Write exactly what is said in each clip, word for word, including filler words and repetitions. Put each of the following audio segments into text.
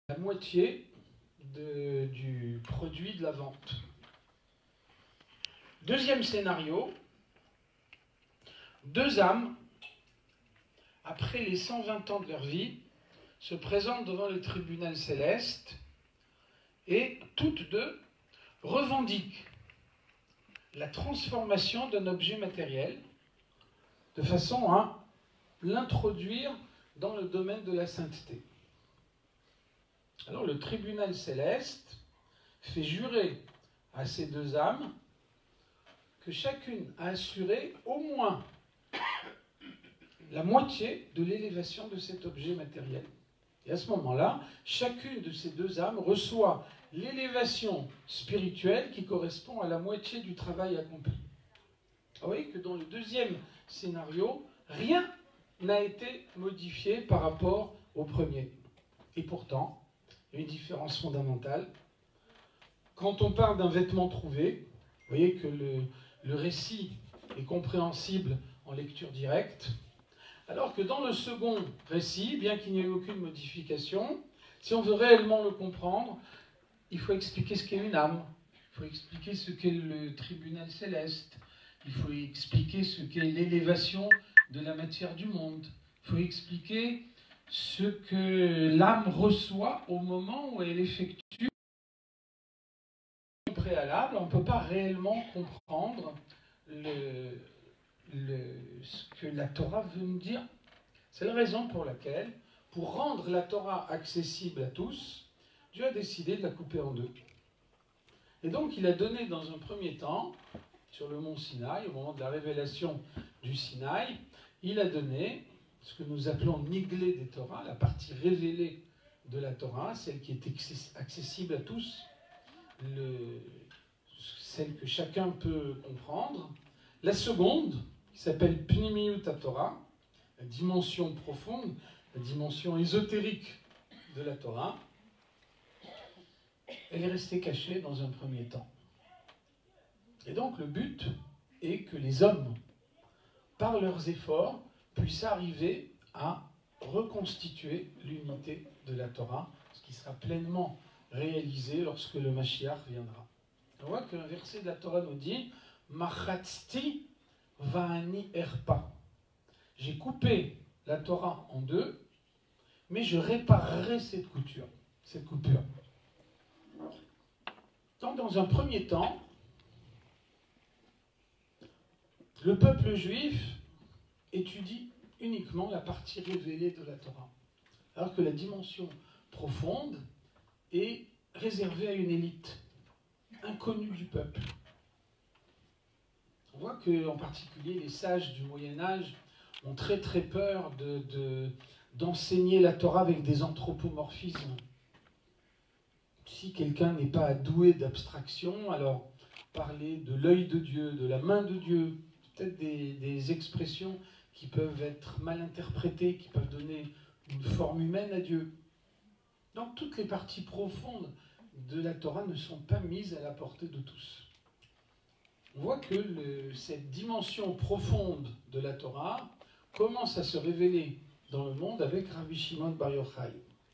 la moitié de, du produit de la vente. Deuxième scénario, deux âmes, après les cent vingt ans de leur vie, se présentent devant le tribunal céleste et toutes deux revendiquent la transformation d'un objet matériel de façon à l'introduire dans le domaine de la sainteté. Alors le tribunal céleste fait jurer à ces deux âmes que chacune a assuré au moins la moitié de l'élévation de cet objet matériel. Et à ce moment-là, chacune de ces deux âmes reçoit l'élévation spirituelle qui correspond à la moitié du travail accompli. Vous voyez que dans le deuxième scénario, rien n'a été modifié par rapport au premier. Et pourtant, il y a une différence fondamentale. Quand on parle d'un vêtement trouvé, vous voyez que le, le récit est compréhensible en lecture directe, alors que dans le second récit, bien qu'il n'y ait aucune modification, si on veut réellement le comprendre, il faut expliquer ce qu'est une âme, il faut expliquer ce qu'est le tribunal céleste, il faut expliquer ce qu'est l'élévation de la matière du monde, il faut expliquer ce que l'âme reçoit au moment où elle effectue le préalable. On ne peut pas réellement comprendre le... Le, ce que la Torah veut nous dire. C'est la raison pour laquelle, pour rendre la Torah accessible à tous, Dieu a décidé de la couper en deux. Et donc il a donné dans un premier temps, sur le mont Sinaï, au moment de la révélation du Sinaï, il a donné ce que nous appelons Niglé des Torah, la partie révélée de la Torah, celle qui est accessible à tous, le, celle que chacun peut comprendre. La seconde, qui s'appelle Pnimiyut HaTorah, la dimension profonde, la dimension ésotérique de la Torah, elle est restée cachée dans un premier temps. Et donc le but est que les hommes, par leurs efforts, puissent arriver à reconstituer l'unité de la Torah, ce qui sera pleinement réalisé lorsque le Mashiach viendra. On voit qu'un verset de la Torah nous dit « Machatzti va'ani erpa ». J'ai coupé la Torah en deux, mais je réparerai cette coupure. Cette coupure. Donc, dans un premier temps, le peuple juif étudie uniquement la partie révélée de la Torah, alors que la dimension profonde est réservée à une élite inconnue du peuple. On voit qu'en particulier les sages du Moyen-Âge ont très très peur de, de, d'enseigner la Torah avec des anthropomorphismes. Si quelqu'un n'est pas doué d'abstraction, alors parler de l'œil de Dieu, de la main de Dieu, peut-être des, des expressions qui peuvent être mal interprétées, qui peuvent donner une forme humaine à Dieu. Donc toutes les parties profondes de la Torah ne sont pas mises à la portée de tous. On voit que le, cette dimension profonde de la Torah commence à se révéler dans le monde avec Rabbi Shimon Bar Yochai.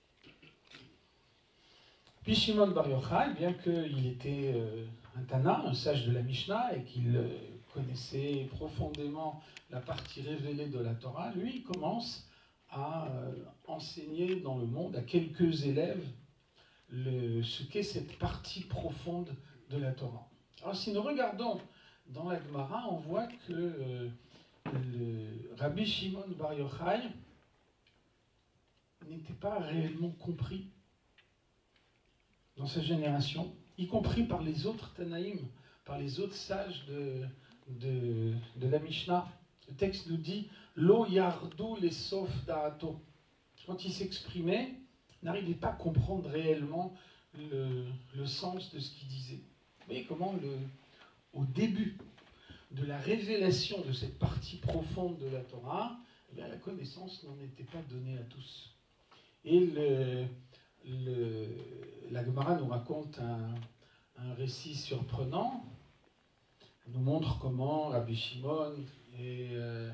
Puis Shimon Bar Yochai, bien qu'il était euh, un Tana, un sage de la Mishnah, et qu'il euh, connaissait profondément la partie révélée de la Torah, lui, il commence à euh, enseigner dans le monde à quelques élèves le, ce qu'est cette partie profonde de la Torah. Alors si nous regardons dans la Gemara, on voit que euh, le Rabbi Shimon Bar Yochai n'était pas réellement compris dans sa génération, y compris par les autres Tanaïm, par les autres sages de, de, de la Mishnah. Le texte nous dit « Lo yardu les sof da'ato ». Quand il s'exprimait, il n'arrivait pas à comprendre réellement le, le sens de ce qu'il disait. Vous voyez comment, le, au début de la révélation de cette partie profonde de la Torah, eh bien, la connaissance n'en était pas donnée à tous. Et le... Le, la Gemara nous raconte un, un récit surprenant, elle nous montre comment Rabbi Shimon et, euh,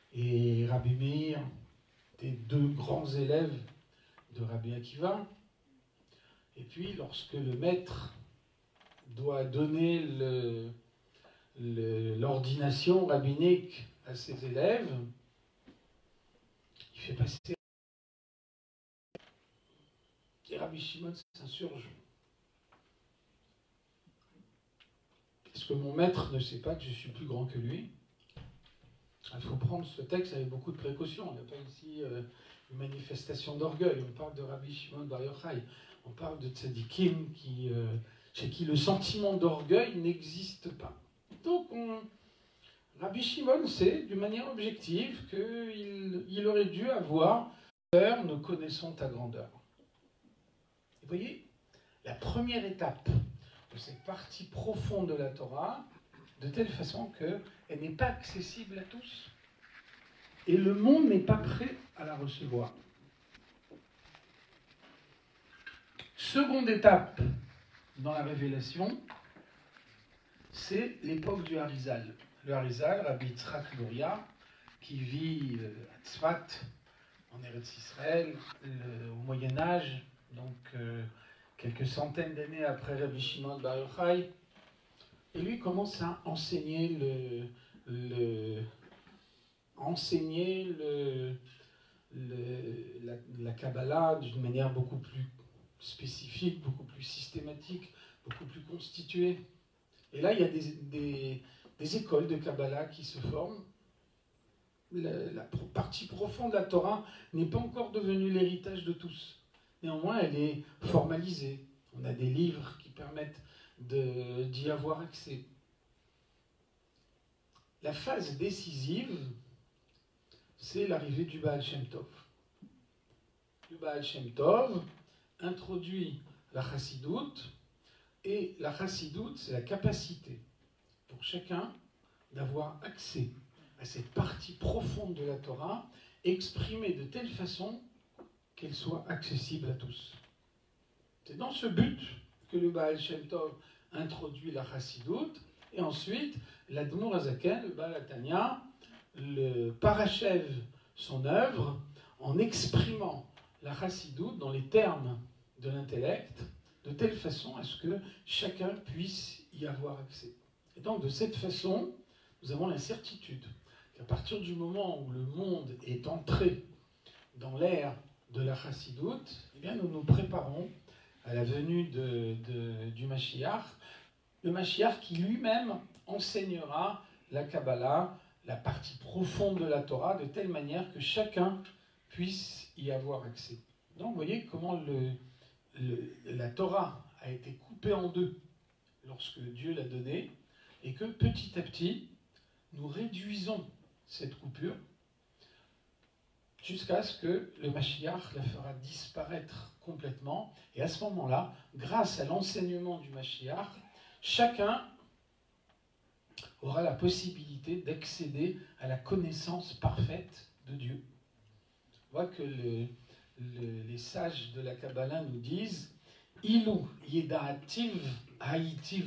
et Rabbi Meir étaient deux grands élèves de Rabbi Akiva, Et puis, lorsque le maître doit donner le, le, l'ordination rabbinique à ses élèves, il fait passer. Et Rabbi Shimon s'insurge. Est-ce que mon maître ne sait pas que je suis plus grand que lui? Il faut prendre ce texte avec beaucoup de précautions. On n'a pas ici euh, une manifestation d'orgueil. On parle de Rabbi Shimon Bar Yochai. On parle de tzadikim qui, euh, chez qui le sentiment d'orgueil n'existe pas. Donc, on, Rabbi Shimon sait, d'une manière objective, qu'il il aurait dû avoir « Père, nous connaissons ta grandeur ». Vous voyez, la première étape de cette partie profonde de la Torah, de telle façon qu'elle n'est pas accessible à tous. Et le monde n'est pas prêt à la recevoir. Seconde étape dans la révélation, c'est l'époque du Harizal. Le Harizal, Rabbi Yitzhak Luria, qui vit à Tzfat, en Eretz Israël, le, au Moyen-Âge, donc euh, quelques centaines d'années après Rabbi Shimon Bar Yochai, et lui commence à enseigner le, le enseigner le, le, la, la Kabbalah d'une manière beaucoup plus spécifique, beaucoup plus systématique, beaucoup plus constituée. Et là, il y a des, des, des écoles de Kabbalah qui se forment. La, la partie profonde de la Torah n'est pas encore devenue l'héritage de tous. Néanmoins, elle est formalisée. On a des livres qui permettent de, d'y avoir accès. La phase décisive, c'est l'arrivée du Baal Shem Tov. Le Baal Shem Tov introduit la chassidoute, et la chassidoute, c'est la capacité pour chacun d'avoir accès à cette partie profonde de la Torah, exprimée de telle façon qu'elle soit accessible à tous. C'est dans ce but que le Baal Shem Tov introduit la chassidoute, et ensuite, l'Admour Hazaken, le Baal HaTanya, le parachève son œuvre en exprimant la chassidoute dans les termes de l'intellect, de telle façon à ce que chacun puisse y avoir accès. Et donc, de cette façon, nous avons la certitude qu'à partir du moment où le monde est entré dans l'ère de la chassidoute, eh bien, nous nous préparons à la venue de, de, du Mashiach, le Mashiach qui lui-même enseignera la Kabbalah, la partie profonde de la Torah, de telle manière que chacun puisse y avoir accès. Donc, vous voyez comment le, le, la Torah a été coupée en deux lorsque Dieu l'a donnée, et que petit à petit, nous réduisons cette coupure jusqu'à ce que le Mashiach la fera disparaître complètement. Et à ce moment-là, grâce à l'enseignement du Mashiach, chacun aura la possibilité d'accéder à la connaissance parfaite de Dieu. On voit que le, le, les sages de la Kabbalah nous disent « Ilu yeda'ativ haïtiv »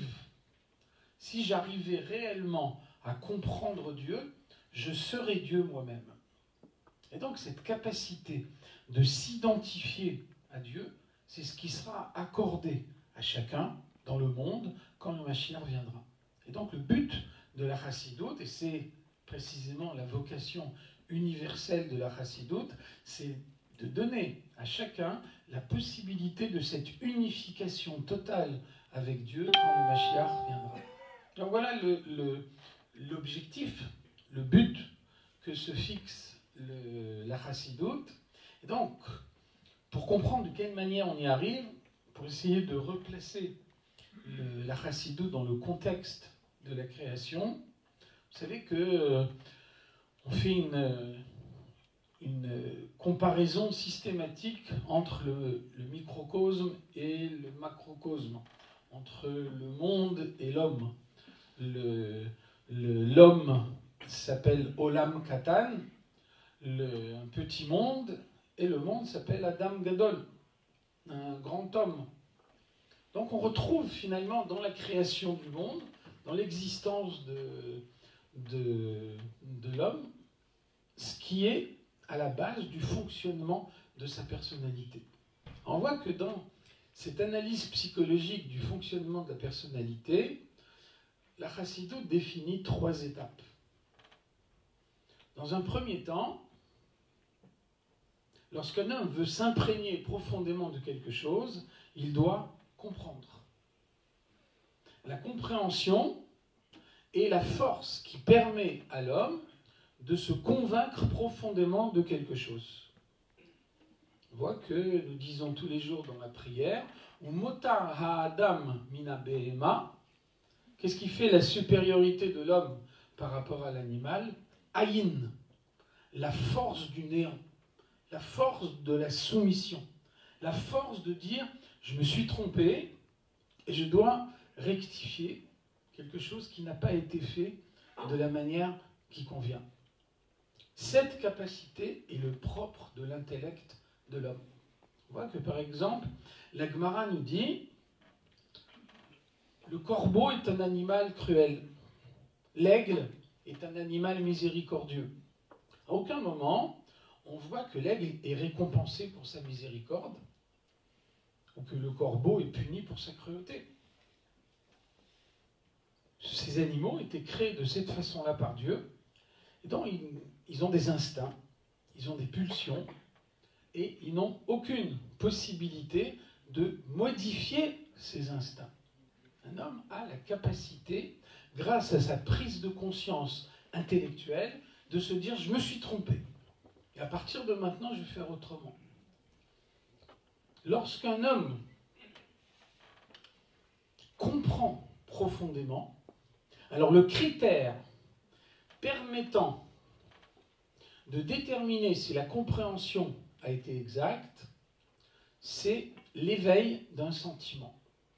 si j'arrivais réellement à comprendre Dieu, je serais Dieu moi-même. Et donc cette capacité de s'identifier à Dieu, c'est ce qui sera accordé à chacun dans le monde quand le Mashiach viendra. Et donc le but de la chassidoute, et c'est précisément la vocation universelle de la chassidoute, c'est de donner à chacun la possibilité de cette unification totale avec Dieu quand le Mashiach viendra. Donc voilà le, le, l'objectif, le but que se fixe le, la chassidoute. Et donc, pour comprendre de quelle manière on y arrive, pour essayer de replacer le, la chassidoute dans le contexte de la création, vous savez que euh, on fait une, une comparaison systématique entre le, le microcosme et le macrocosme, entre le monde et l'homme. Le, le, l'homme s'appelle Olam Katan, le, un petit monde, et le monde s'appelle Adam Gadol, un grand homme. Donc on retrouve finalement dans la création du monde, dans l'existence de, de, de l'homme, ce qui est à la base du fonctionnement de sa personnalité. On voit que dans cette analyse psychologique du fonctionnement de la personnalité, la Chassidoute définit trois étapes. Dans un premier temps, lorsqu'un homme veut s'imprégner profondément de quelque chose, il doit comprendre. La compréhension est la force qui permet à l'homme de se convaincre profondément de quelque chose. On voit que nous disons tous les jours dans la prière, Umotar ha'adam mina behema. Qu'est-ce qui fait la supériorité de l'homme par rapport à l'animal? Aïn, la force du néant, la force de la soumission, la force de dire je me suis trompé et je dois rectifier quelque chose qui n'a pas été fait de la manière qui convient. Cette capacité est le propre de l'intellect de l'homme. On voit que par exemple, la Gemara nous dit le corbeau est un animal cruel, l'aigle est un animal miséricordieux. À aucun moment, on voit que l'aigle est récompensé pour sa miséricorde ou que le corbeau est puni pour sa cruauté. Ces animaux étaient créés de cette façon-là par Dieu, et donc ils, ils ont des instincts, ils ont des pulsions, et ils n'ont aucune possibilité de modifier ces instincts. Un homme a la capacité, grâce à sa prise de conscience intellectuelle, de se dire « je me suis trompé, et à partir de maintenant, je vais faire autrement ». Lorsqu'un homme comprend profondément, alors le critère permettant de déterminer si la compréhension a été exacte, c'est l'éveil d'un sentiment.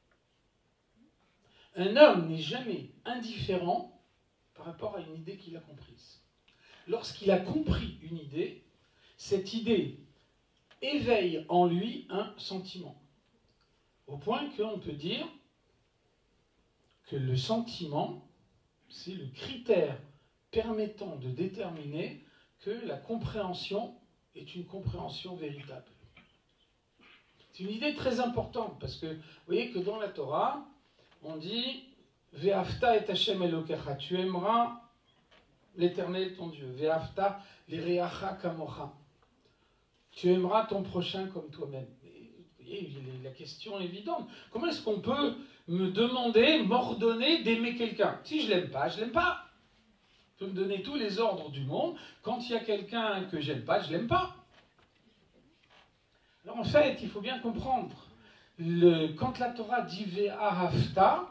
Un homme n'est jamais indifférent par rapport à une idée qu'il a comprise. Lorsqu'il a compris une idée, cette idée éveille en lui un sentiment. Au point qu'on peut dire que le sentiment, c'est le critère permettant de déterminer que la compréhension est une compréhension véritable. C'est une idée très importante, parce que vous voyez que dans la Torah, on dit « Ve'afta et Hashem Elokecha » tu aimeras l'Éternel ton Dieu. « Ve'afta l'Ereacha kamocha » tu aimeras ton prochain comme toi-même. Vous voyez, la question est évidente. Comment est-ce qu'on peut me demander, m'ordonner d'aimer quelqu'un? Si je ne l'aime pas, je ne l'aime pas. Je peux me donner tous les ordres du monde. Quand il y a quelqu'un que je n'aime pas, je ne l'aime pas. Alors en fait, il faut bien comprendre. Le, quand la Torah dit Ve'ahavta,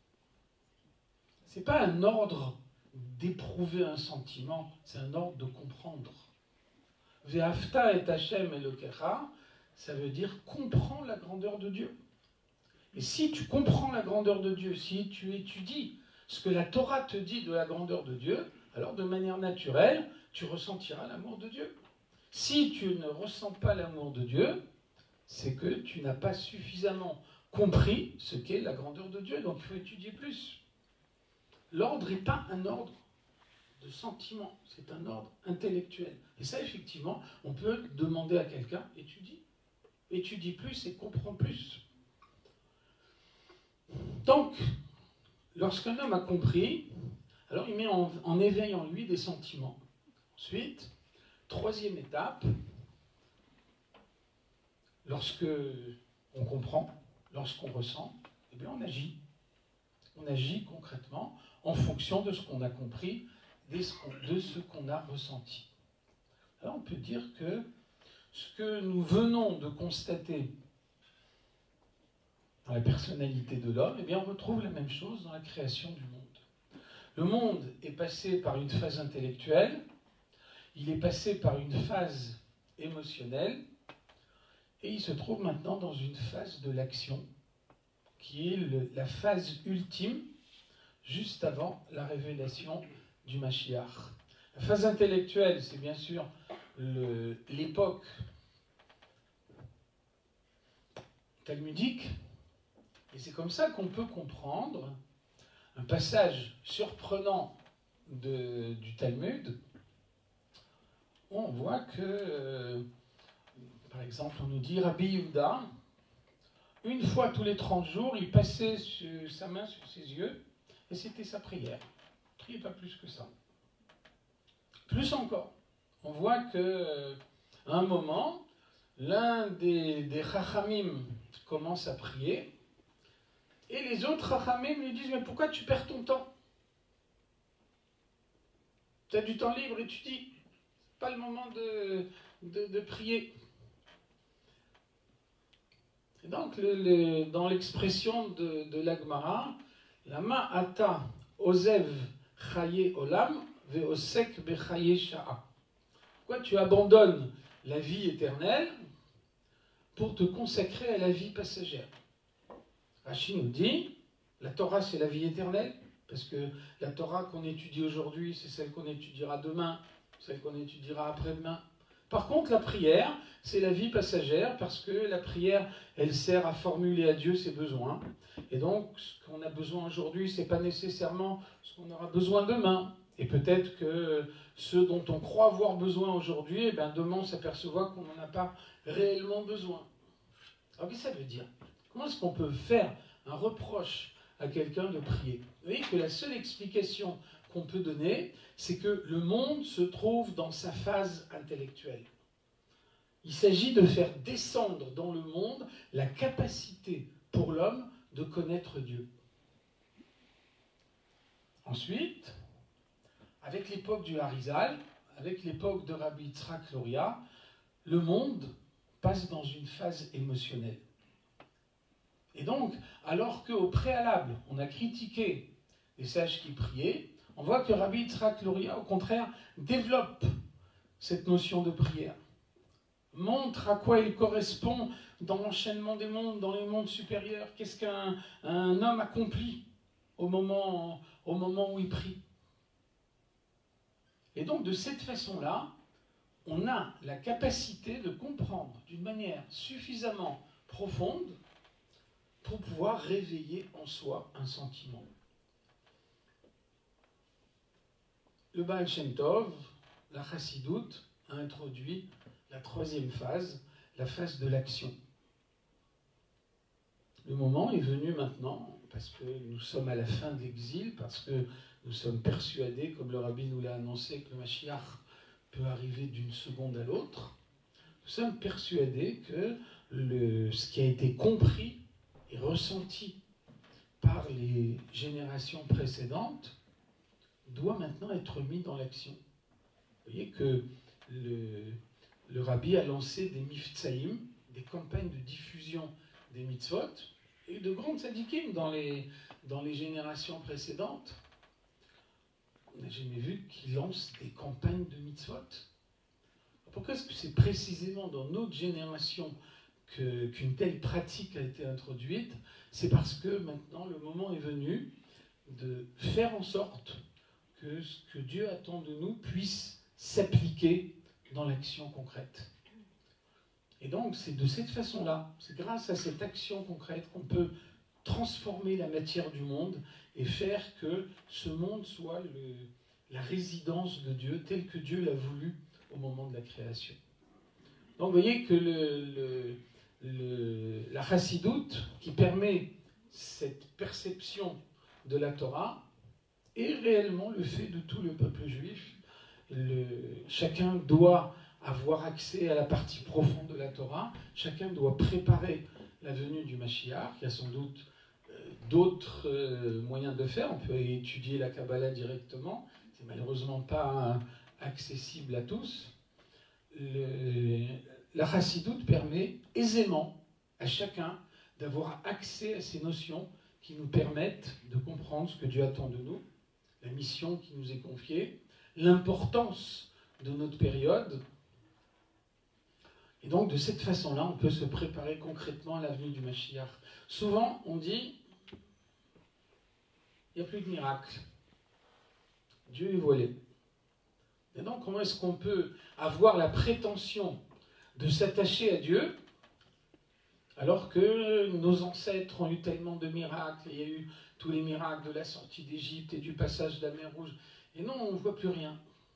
ce n'est pas un ordre d'éprouver un sentiment, c'est un ordre de comprendre. Ve'ahavta et Hashem Elokecha, ça veut dire comprends la grandeur de Dieu. Et si tu comprends la grandeur de Dieu, si tu étudies ce que la Torah te dit de la grandeur de Dieu, alors de manière naturelle, tu ressentiras l'amour de Dieu. Si tu ne ressens pas l'amour de Dieu, c'est que tu n'as pas suffisamment compris ce qu'est la grandeur de Dieu, donc il faut étudier plus. L'ordre n'est pas un ordre de sentiment, c'est un ordre intellectuel. Et ça, effectivement, on peut demander à quelqu'un, étudie, étudie plus et comprends plus. Donc, lorsqu'un homme a compris, alors il met en, en éveil en lui des sentiments. Ensuite, troisième étape, lorsque on comprend, lorsqu'on ressent, eh bien on agit. On agit concrètement en fonction de ce qu'on a compris, de ce qu'on a ressenti. Alors on peut dire que ce que nous venons de constater dans la personnalité de l'homme, eh bien on retrouve la même chose dans la création du monde. Le monde est passé par une phase intellectuelle, il est passé par une phase émotionnelle, et il se trouve maintenant dans une phase de l'action, qui est le, la phase ultime, juste avant la révélation du Mashiach. La phase intellectuelle, c'est bien sûr l'époque talmudique, et c'est comme ça qu'on peut comprendre un passage surprenant de, du Talmud, où on voit que, euh, par exemple, on nous dit Rabbi Yehuda, une fois tous les trente jours, il passait sa main sur ses yeux, et c'était sa prière. Il ne priait pas plus que ça. Plus encore, on voit qu'à un moment, l'un des, des Chachamim commence à prier, et les autres Chachamim lui disent « Mais pourquoi tu perds ton temps? Tu as du temps libre, étudie. C'est pas le moment de, de, de prier. » Et donc, le, le, dans l'expression de, de l'Agmara, la ma'ata ozev chaye olam ve'osek bechaye sha'a. Pourquoi tu abandonnes la vie éternelle pour te consacrer à la vie passagère? Rashi nous dit, la Torah c'est la vie éternelle, parce que la Torah qu'on étudie aujourd'hui, c'est celle qu'on étudiera demain, celle qu'on étudiera après-demain. Par contre, la prière, c'est la vie passagère, parce que la prière, elle sert à formuler à Dieu ses besoins. Et donc, ce qu'on a besoin aujourd'hui, ce n'est pas nécessairement ce qu'on aura besoin demain. Et peut-être que ce dont on croit avoir besoin aujourd'hui, eh bien, demain, on s'aperçoit qu'on n'en a pas réellement besoin. Alors, qu'est-ce que ça veut dire? Comment est-ce qu'on peut faire un reproche à quelqu'un de prier? Vous voyez que la seule explication qu'on peut donner, c'est que le monde se trouve dans sa phase intellectuelle. Il s'agit de faire descendre dans le monde la capacité pour l'homme de connaître Dieu. Ensuite, avec l'époque du Harizal, avec l'époque de Rabbi Yitzhak Luria, le monde passe dans une phase émotionnelle. Et donc, alors qu'au préalable, on a critiqué les sages qui priaient, on voit que Rabbi Yitzhak Luria, au contraire, développe cette notion de prière. Montre à quoi il correspond dans l'enchaînement des mondes, dans les mondes supérieurs. Qu'est-ce qu'un un homme accomplit au moment, au moment où il prie. Et donc, de cette façon-là, on a la capacité de comprendre d'une manière suffisamment profonde pour pouvoir réveiller en soi un sentiment. Le Baal Shem Tov, la Chassidoute, a introduit la troisième phase, la phase de l'action. Le moment est venu maintenant, parce que nous sommes à la fin de l'exil, parce que nous sommes persuadés, comme le Rabbi nous l'a annoncé, que le Mashiach peut arriver d'une seconde à l'autre. Nous sommes persuadés que le, ce qui a été compris et ressenti par les générations précédentes doit maintenant être mis dans l'action. Vous voyez que le, le Rabbi a lancé des miftsaïm, des campagnes de diffusion des mitzvot, et de grandes tzadikim dans les, dans les générations précédentes. On n'a jamais vu qu'ils lancent des campagnes de mitzvot. Pourquoi est-ce que c'est précisément dans notre génération que, qu'une telle pratique a été introduite? C'est parce que maintenant le moment est venu de faire en sorte que ce que Dieu attend de nous puisse s'appliquer dans l'action concrète. Et donc c'est de cette façon-là, c'est grâce à cette action concrète qu'on peut transformer la matière du monde et faire que ce monde soit le, la résidence de Dieu telle que Dieu l'a voulu au moment de la création. Donc vous voyez que le, le, le, la chassidoute qui permet cette perception de la Torah est réellement le fait de tout le peuple juif. Le, chacun doit avoir accès à la partie profonde de la Torah, chacun doit préparer la venue du Mashiach. Il y a sans doute euh, d'autres euh, moyens de le faire. On peut étudier la Kabbalah directement, c'est malheureusement pas euh, accessible à tous. Le, la chassidoute permet aisément à chacun d'avoir accès à ces notions qui nous permettent de comprendre ce que Dieu attend de nous, la mission qui nous est confiée, l'importance de notre période. Et donc, de cette façon-là, on peut se préparer concrètement à la venue du Mashiach. Souvent, on dit, il n'y a plus de miracle. Dieu est voilé. Et donc, comment est-ce qu'on peut avoir la prétention de s'attacher à Dieu alors que nos ancêtres ont eu tellement de miracles, il y a eu tous les miracles de la sortie d'Égypte et du passage de la mer Rouge, et non, on ne voit plus rien.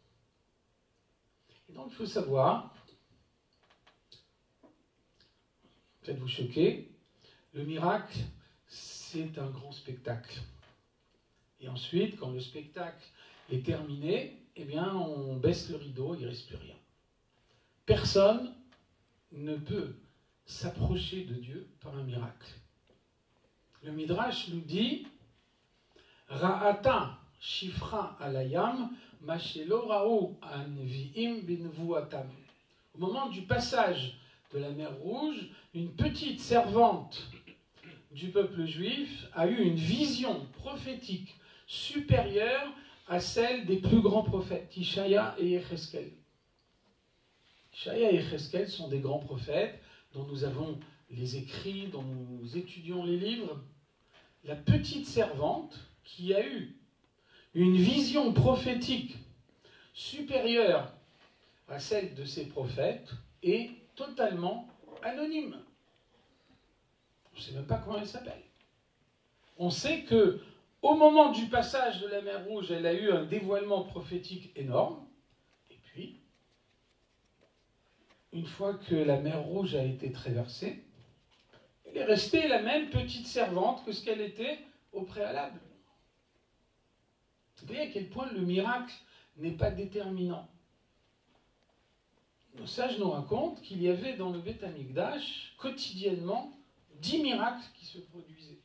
Et donc, il faut savoir, peut-être vous choquer, Le miracle, c'est un grand spectacle. Et ensuite, quand le spectacle est terminé, eh bien, on baisse le rideau, il ne reste plus rien. Personne ne peut s'approcher de Dieu par un miracle. Le Midrash nous dit Ra'ata shifra alayam mashelo ra'u anvi'im binvuatam. Au moment du passage de la mer Rouge, une petite servante du peuple juif a eu une vision prophétique supérieure à celle des plus grands prophètes, Ishaïa et Yecheskel. Ishaïa et Yecheskel sont des grands prophètes dont nous avons les écrits, dont nous étudions les livres. La petite servante qui a eu une vision prophétique supérieure à celle de ces prophètes est totalement anonyme. On ne sait même pas comment elle s'appelle. On sait que au moment du passage de la mer Rouge, elle a eu un dévoilement prophétique énorme. Et puis, une fois que la mer Rouge a été traversée, elle est restée la même petite servante que ce qu'elle était au préalable. Vous voyez à quel point le miracle n'est pas déterminant. Nos sages nous racontent qu'il y avait dans le Beth Amikdash, quotidiennement, dix miracles qui se produisaient.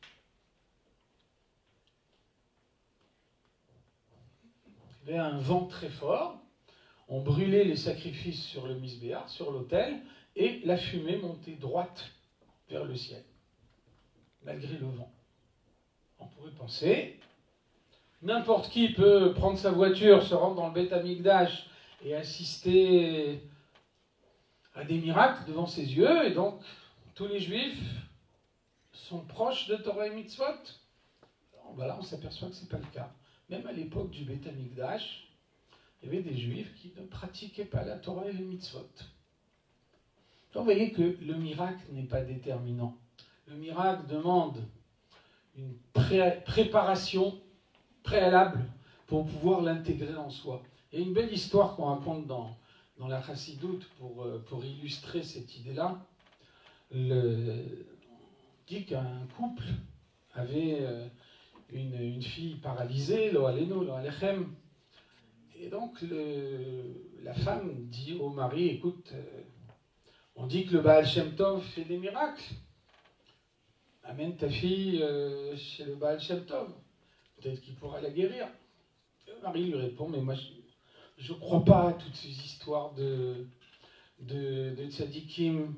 Il y avait un vent très fort, on brûlait les sacrifices sur le misbéar, sur l'autel, et la fumée montait droite vers le ciel, malgré le vent. On pourrait penser, n'importe qui peut prendre sa voiture, se rendre dans le Beth Amikdash et assister à des miracles devant ses yeux, et donc tous les juifs sont proches de Torah et Mitzvot. Alors, ben là, on s'aperçoit que ce n'est pas le cas. Même à l'époque du Beth Amikdash, il y avait des juifs qui ne pratiquaient pas la Torah et les Mitzvot. Donc vous voyez que le miracle n'est pas déterminant. Le miracle demande une pré- préparation préalable pour pouvoir l'intégrer en soi. Il y a une belle histoire qu'on raconte dans, dans la Chassidoute pour, pour illustrer cette idée-là. Le, on dit qu'un couple avait une, une fille paralysée, lo aleno, lo alechem. Et donc le, la femme dit au mari, écoute, euh, on dit que le Baal Shem Tov fait des miracles. Amène ta fille euh, chez le Baal Shem Tov. Peut-être qu'il pourra la guérir. Et le mari lui répond, mais moi je ne crois pas à toutes ces histoires de, de, de tzadikim.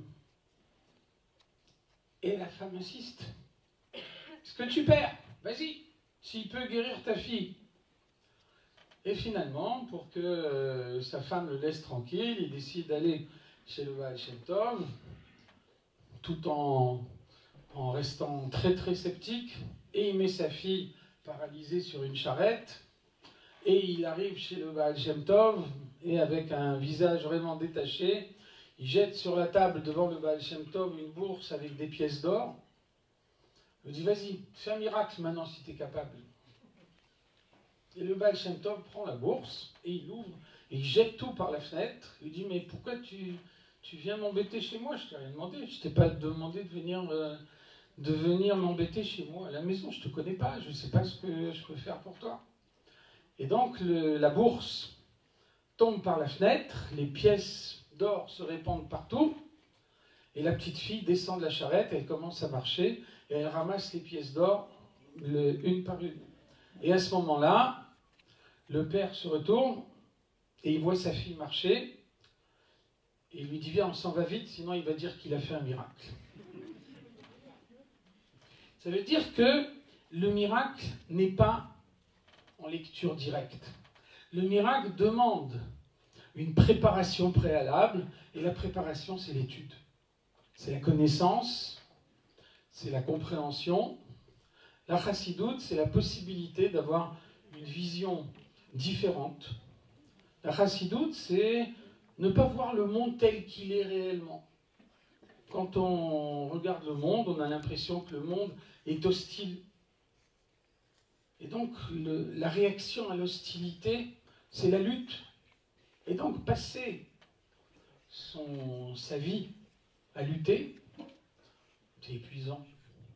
Et la femme insiste. Ce que tu perds, vas-y, s'il peut guérir ta fille. Et finalement, pour que euh, sa femme le laisse tranquille, il décide d'aller chez le Baal Shem Tov, tout en, en restant très très sceptique, et il met sa fille paralysée sur une charrette, et il arrive chez le Baal Shem Tov, et avec un visage vraiment détaché, il jette sur la table devant le Baal Shem Tov une bourse avec des pièces d'or. Il lui dit, vas-y, fais un miracle maintenant si tu es capable. Et le Baal Shem Tov prend la bourse, et il l'ouvre, et il jette tout par la fenêtre. Il lui dit, mais pourquoi tu, tu viens m'embêter chez moi? Je t'ai rien demandé, je t'ai pas demandé de venir, euh, de venir m'embêter chez moi à la maison, je te connais pas, je ne sais pas ce que je peux faire pour toi. Et donc le, la bourse tombe par la fenêtre, les pièces d'or se répandent partout, et la petite fille descend de la charrette, elle commence à marcher, et elle ramasse les pièces d'or le, une par une. Et à ce moment-là, le père se retourne, et il voit sa fille marcher, et il lui dit, viens, on s'en va vite, sinon il va dire qu'il a fait un miracle. Ça veut dire que le miracle n'est pas en lecture directe. Le miracle demande une préparation préalable, et la préparation, c'est l'étude. C'est la connaissance, c'est la compréhension. La chassidoute, c'est la possibilité d'avoir une vision différente. La chassidoute, c'est ne pas voir le monde tel qu'il est réellement. Quand on regarde le monde, on a l'impression que le monde est hostile. Et donc, le, la réaction à l'hostilité, c'est la lutte. Et donc, passer son, sa vie à lutter, c'est épuisant.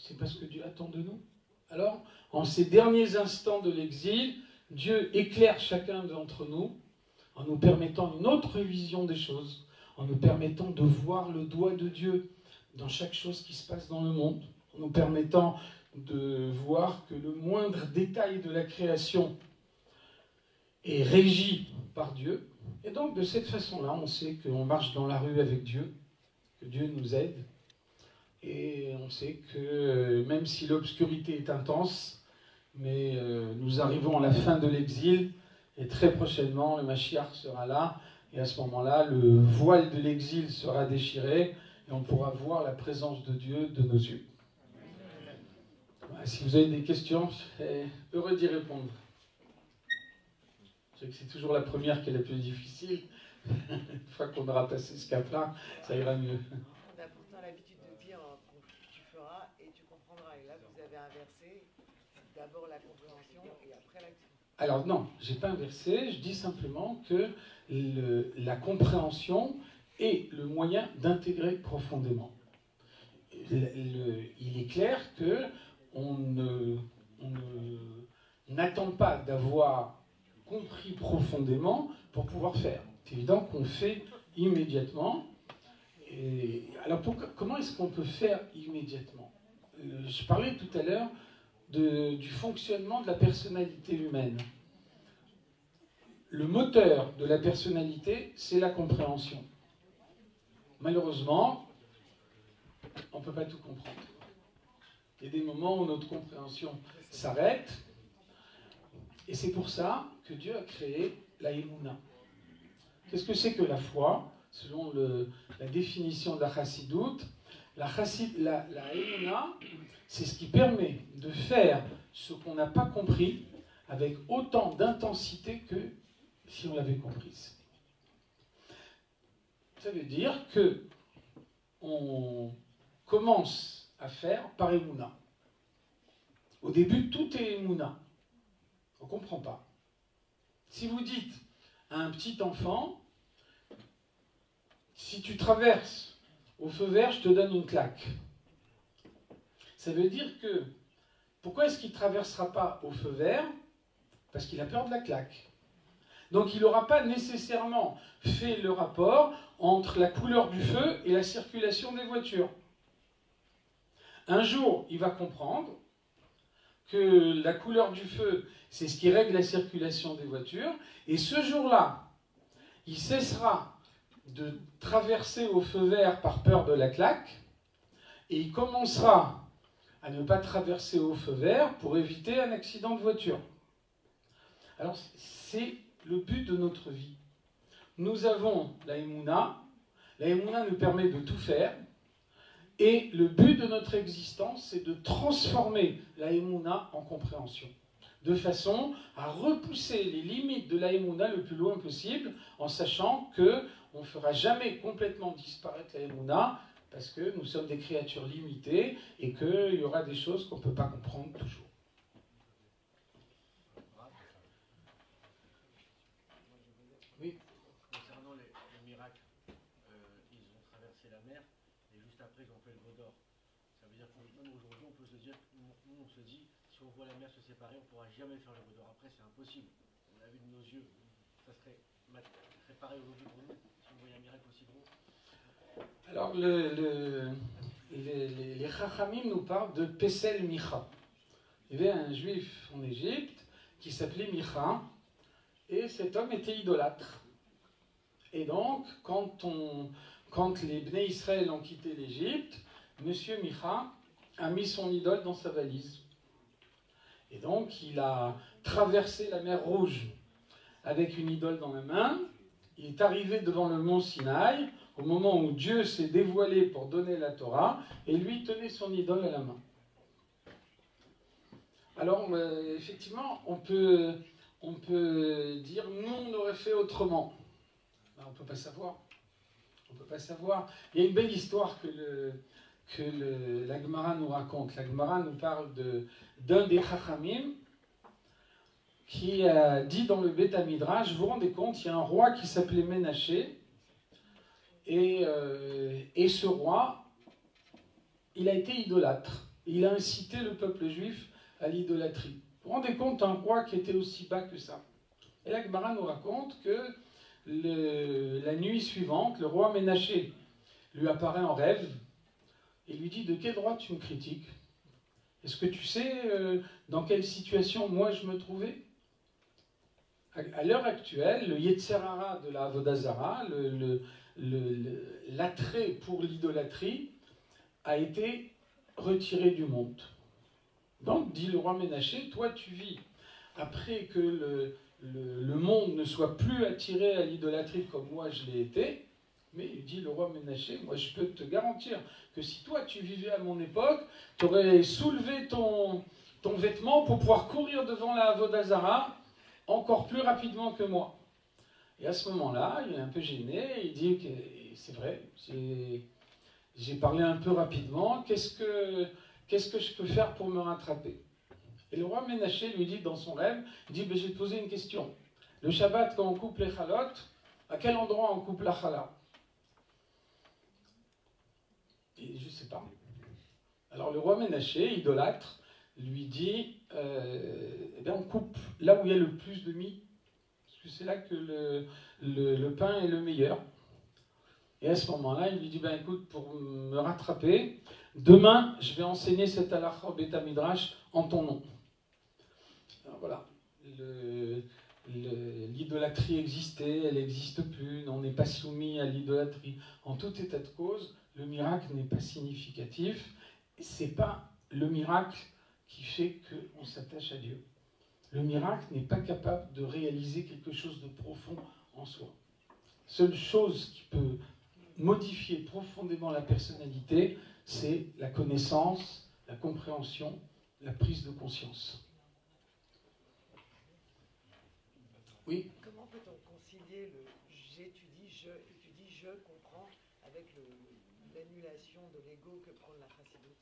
c'est pas ce que Dieu attend de nous. Alors, en ces derniers instants de l'exil, Dieu éclaire chacun d'entre nous en nous permettant une autre vision des choses, en nous permettant de voir le doigt de Dieu dans chaque chose qui se passe dans le monde, en nous permettant de voir que le moindre détail de la création est régi par Dieu. Et donc, de cette façon-là, on sait qu'on marche dans la rue avec Dieu, que Dieu nous aide. Et on sait que même si l'obscurité est intense, mais euh, nous arrivons à la fin de l'exil, et très prochainement, le Mashiach sera là, et à ce moment-là, le voile de l'exil sera déchiré, et on pourra voir la présence de Dieu de nos yeux. Voilà, si vous avez des questions, je serai heureux d'y répondre. Je sais que c'est toujours la première qui est la plus difficile. Une fois qu'on aura passé ce cap-là, ça ira mieux. On a pourtant l'habitude de dire tu feras et tu comprendras. Et là, vous avez inversé d'abord la compréhension et après l'action. Alors non, je n'ai pas inversé, je dis simplement que le, la compréhension est le moyen d'intégrer profondément. Le, le, il est clair qu'on ne, on ne, n'attend pas d'avoir compris profondément pour pouvoir faire. C'est évident qu'on fait immédiatement. Et alors pourquoi, comment est-ce qu'on peut faire immédiatement? euh, Je parlais tout à l'heure de, du fonctionnement de la personnalité humaine. Le moteur de la personnalité, c'est la compréhension. Malheureusement, on ne peut pas tout comprendre. Il y a des moments où notre compréhension s'arrête. Et c'est pour ça que Dieu a créé la Emouna. Qu'est-ce que c'est que la foi? Selon le, la définition de la Chassidoute, la, chassid, la, la Emouna, c'est ce qui permet de faire ce qu'on n'a pas compris avec autant d'intensité que si on l'avait comprise. Ça veut dire que on commence à faire par Emouna. Au début, tout est Emouna. On ne comprend pas. Si vous dites à un petit enfant, si tu traverses au feu vert, je te donne une claque. Ça veut dire que, pourquoi est-ce qu'il ne traversera pas au feu vert? Parce qu'il a peur de la claque. Donc il n'aura pas nécessairement fait le rapport entre la couleur du feu et la circulation des voitures. Un jour, il va comprendre que la couleur du feu, c'est ce qui règle la circulation des voitures, et ce jour-là, il cessera de traverser au feu vert par peur de la claque, et il commencera à ne pas traverser au feu vert pour éviter un accident de voiture. Alors, c'est le but de notre vie. Nous avons la Emouna, la Emouna nous permet de tout faire, et le but de notre existence, c'est de transformer la Emouna en compréhension, de façon à repousser les limites de la Emouna le plus loin possible, en sachant qu'on ne fera jamais complètement disparaître la Emouna, parce que nous sommes des créatures limitées, et qu'il y aura des choses qu'on ne peut pas comprendre toujours. Oui. Concernant les, les miracles, euh, ils ont traversé la mer, et juste après, ils ont fait le veau d'or. Ça veut dire que même aujourd'hui, on peut se dire, nous, on se dit, si on voit la mer se séparer, on ne pourra jamais faire le veau d'or. Après, c'est impossible. On l'a vu de nos yeux. Ça serait, serait pareil aujourd'hui pour nous, si on voyait un miracle aussi gros. Alors, le, le, les, les, les Chachamim nous parlent de Pesel Micha. Il y avait un juif en Égypte qui s'appelait Micha, et cet homme était idolâtre. Et donc, quand, on, quand les Bnei Israël ont quitté l'Égypte, Monsieur Micha a mis son idole dans sa valise. Et donc, il a traversé la mer Rouge avec une idole dans la main. Il est arrivé devant le mont Sinaï, au moment où Dieu s'est dévoilé pour donner la Torah, et lui tenait son idole à la main. Alors, euh, effectivement, on peut, on peut dire, nous, on aurait fait autrement. Ben, on ne peut pas savoir. On ne peut pas savoir. Il y a une belle histoire que, le, que le, la Gemara nous raconte. La Gemara nous parle de, d'un des Chachamim qui a dit dans le Beth Midrash, vous vous rendez compte, il y a un roi qui s'appelait Ménaché, et, euh, et ce roi, il a été idolâtre. Il a incité le peuple juif à l'idolâtrie. Vous vous rendez compte, un roi qui était aussi bas que ça. Et là, Gemara nous raconte que le, la nuit suivante, le roi Ménaché lui apparaît en rêve et lui dit « De quel droit tu me critiques? Est-ce que tu sais euh, dans quelle situation moi je me trouvais ?» À l'heure actuelle, le Yetzer Hara de la Avodazara, le, le, le, l'attrait pour l'idolâtrie, a été retiré du monde. Donc, dit le roi Ménaché, toi tu vis après que le, le, le monde ne soit plus attiré à l'idolâtrie comme moi je l'ai été, mais il dit le roi Ménaché, moi je peux te garantir que si toi tu vivais à mon époque, tu aurais soulevé ton, ton vêtement pour pouvoir courir devant la Avodazara encore plus rapidement que moi. Et à ce moment-là, il est un peu gêné, il dit que c'est vrai, j'ai, j'ai parlé un peu rapidement, qu'est-ce que, qu'est-ce que je peux faire pour me rattraper? Et le roi Ménaché lui dit dans son rêve, il dit, ben, je vais te poser une question. Le Shabbat, quand on coupe les chalotes, à quel endroit on coupe la chala? Et je ne sais pas. Alors le roi Ménaché, idolâtre, lui dit, euh, eh bien, on coupe là où il y a le plus de mie, parce que c'est là que le, le, le pain est le meilleur. Et à ce moment-là, il lui dit, ben, écoute, pour me rattraper, demain, je vais enseigner cette halakha au Beth Midrash en ton nom. Alors, voilà, le, le, l'idolâtrie existait, elle n'existe plus, on n'est pas soumis à l'idolâtrie. En tout état de cause, le miracle n'est pas significatif, ce n'est pas le miracle qui fait qu'on s'attache à Dieu. Le miracle n'est pas capable de réaliser quelque chose de profond en soi. Seule chose qui peut modifier profondément la personnalité, c'est la connaissance, la compréhension, la prise de conscience. Oui. Comment peut-on concilier le j'étudie, je étudie, je comprends avec le, l'annulation de l'ego que prend la chassidoute?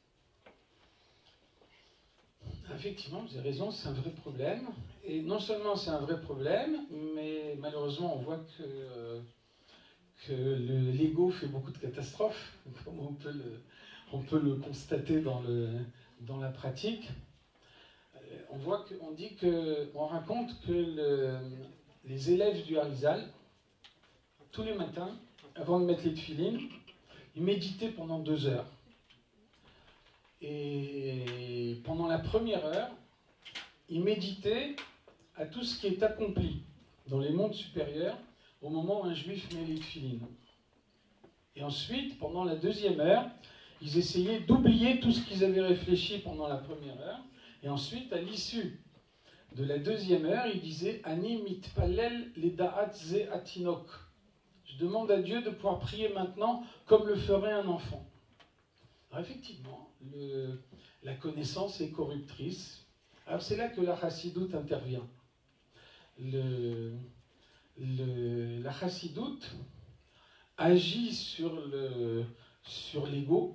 Effectivement, vous avez raison, c'est un vrai problème. Et non seulement c'est un vrai problème, mais malheureusement on voit que, euh, que le, l'ego fait beaucoup de catastrophes, comme on peut le, on peut le constater dans, le, dans la pratique. On voit qu'on dit que, on raconte que le, les élèves du Harizal, tous les matins, avant de mettre les tefilines, ils méditaient pendant deux heures. Et pendant la première heure, ils méditaient à tout ce qui est accompli dans les mondes supérieurs au moment où un juif met les tefilines. Et ensuite, pendant la deuxième heure, ils essayaient d'oublier tout ce qu'ils avaient réfléchi pendant la première heure. Et ensuite, à l'issue de la deuxième heure, il disait « Ani mitpalel ledaat ze atinok ». Je demande à Dieu de pouvoir prier maintenant comme le ferait un enfant. Alors effectivement, le, la connaissance est corruptrice. Alors c'est là que la chassidoute intervient. Le, le, la chassidoute agit sur, le, sur l'ego.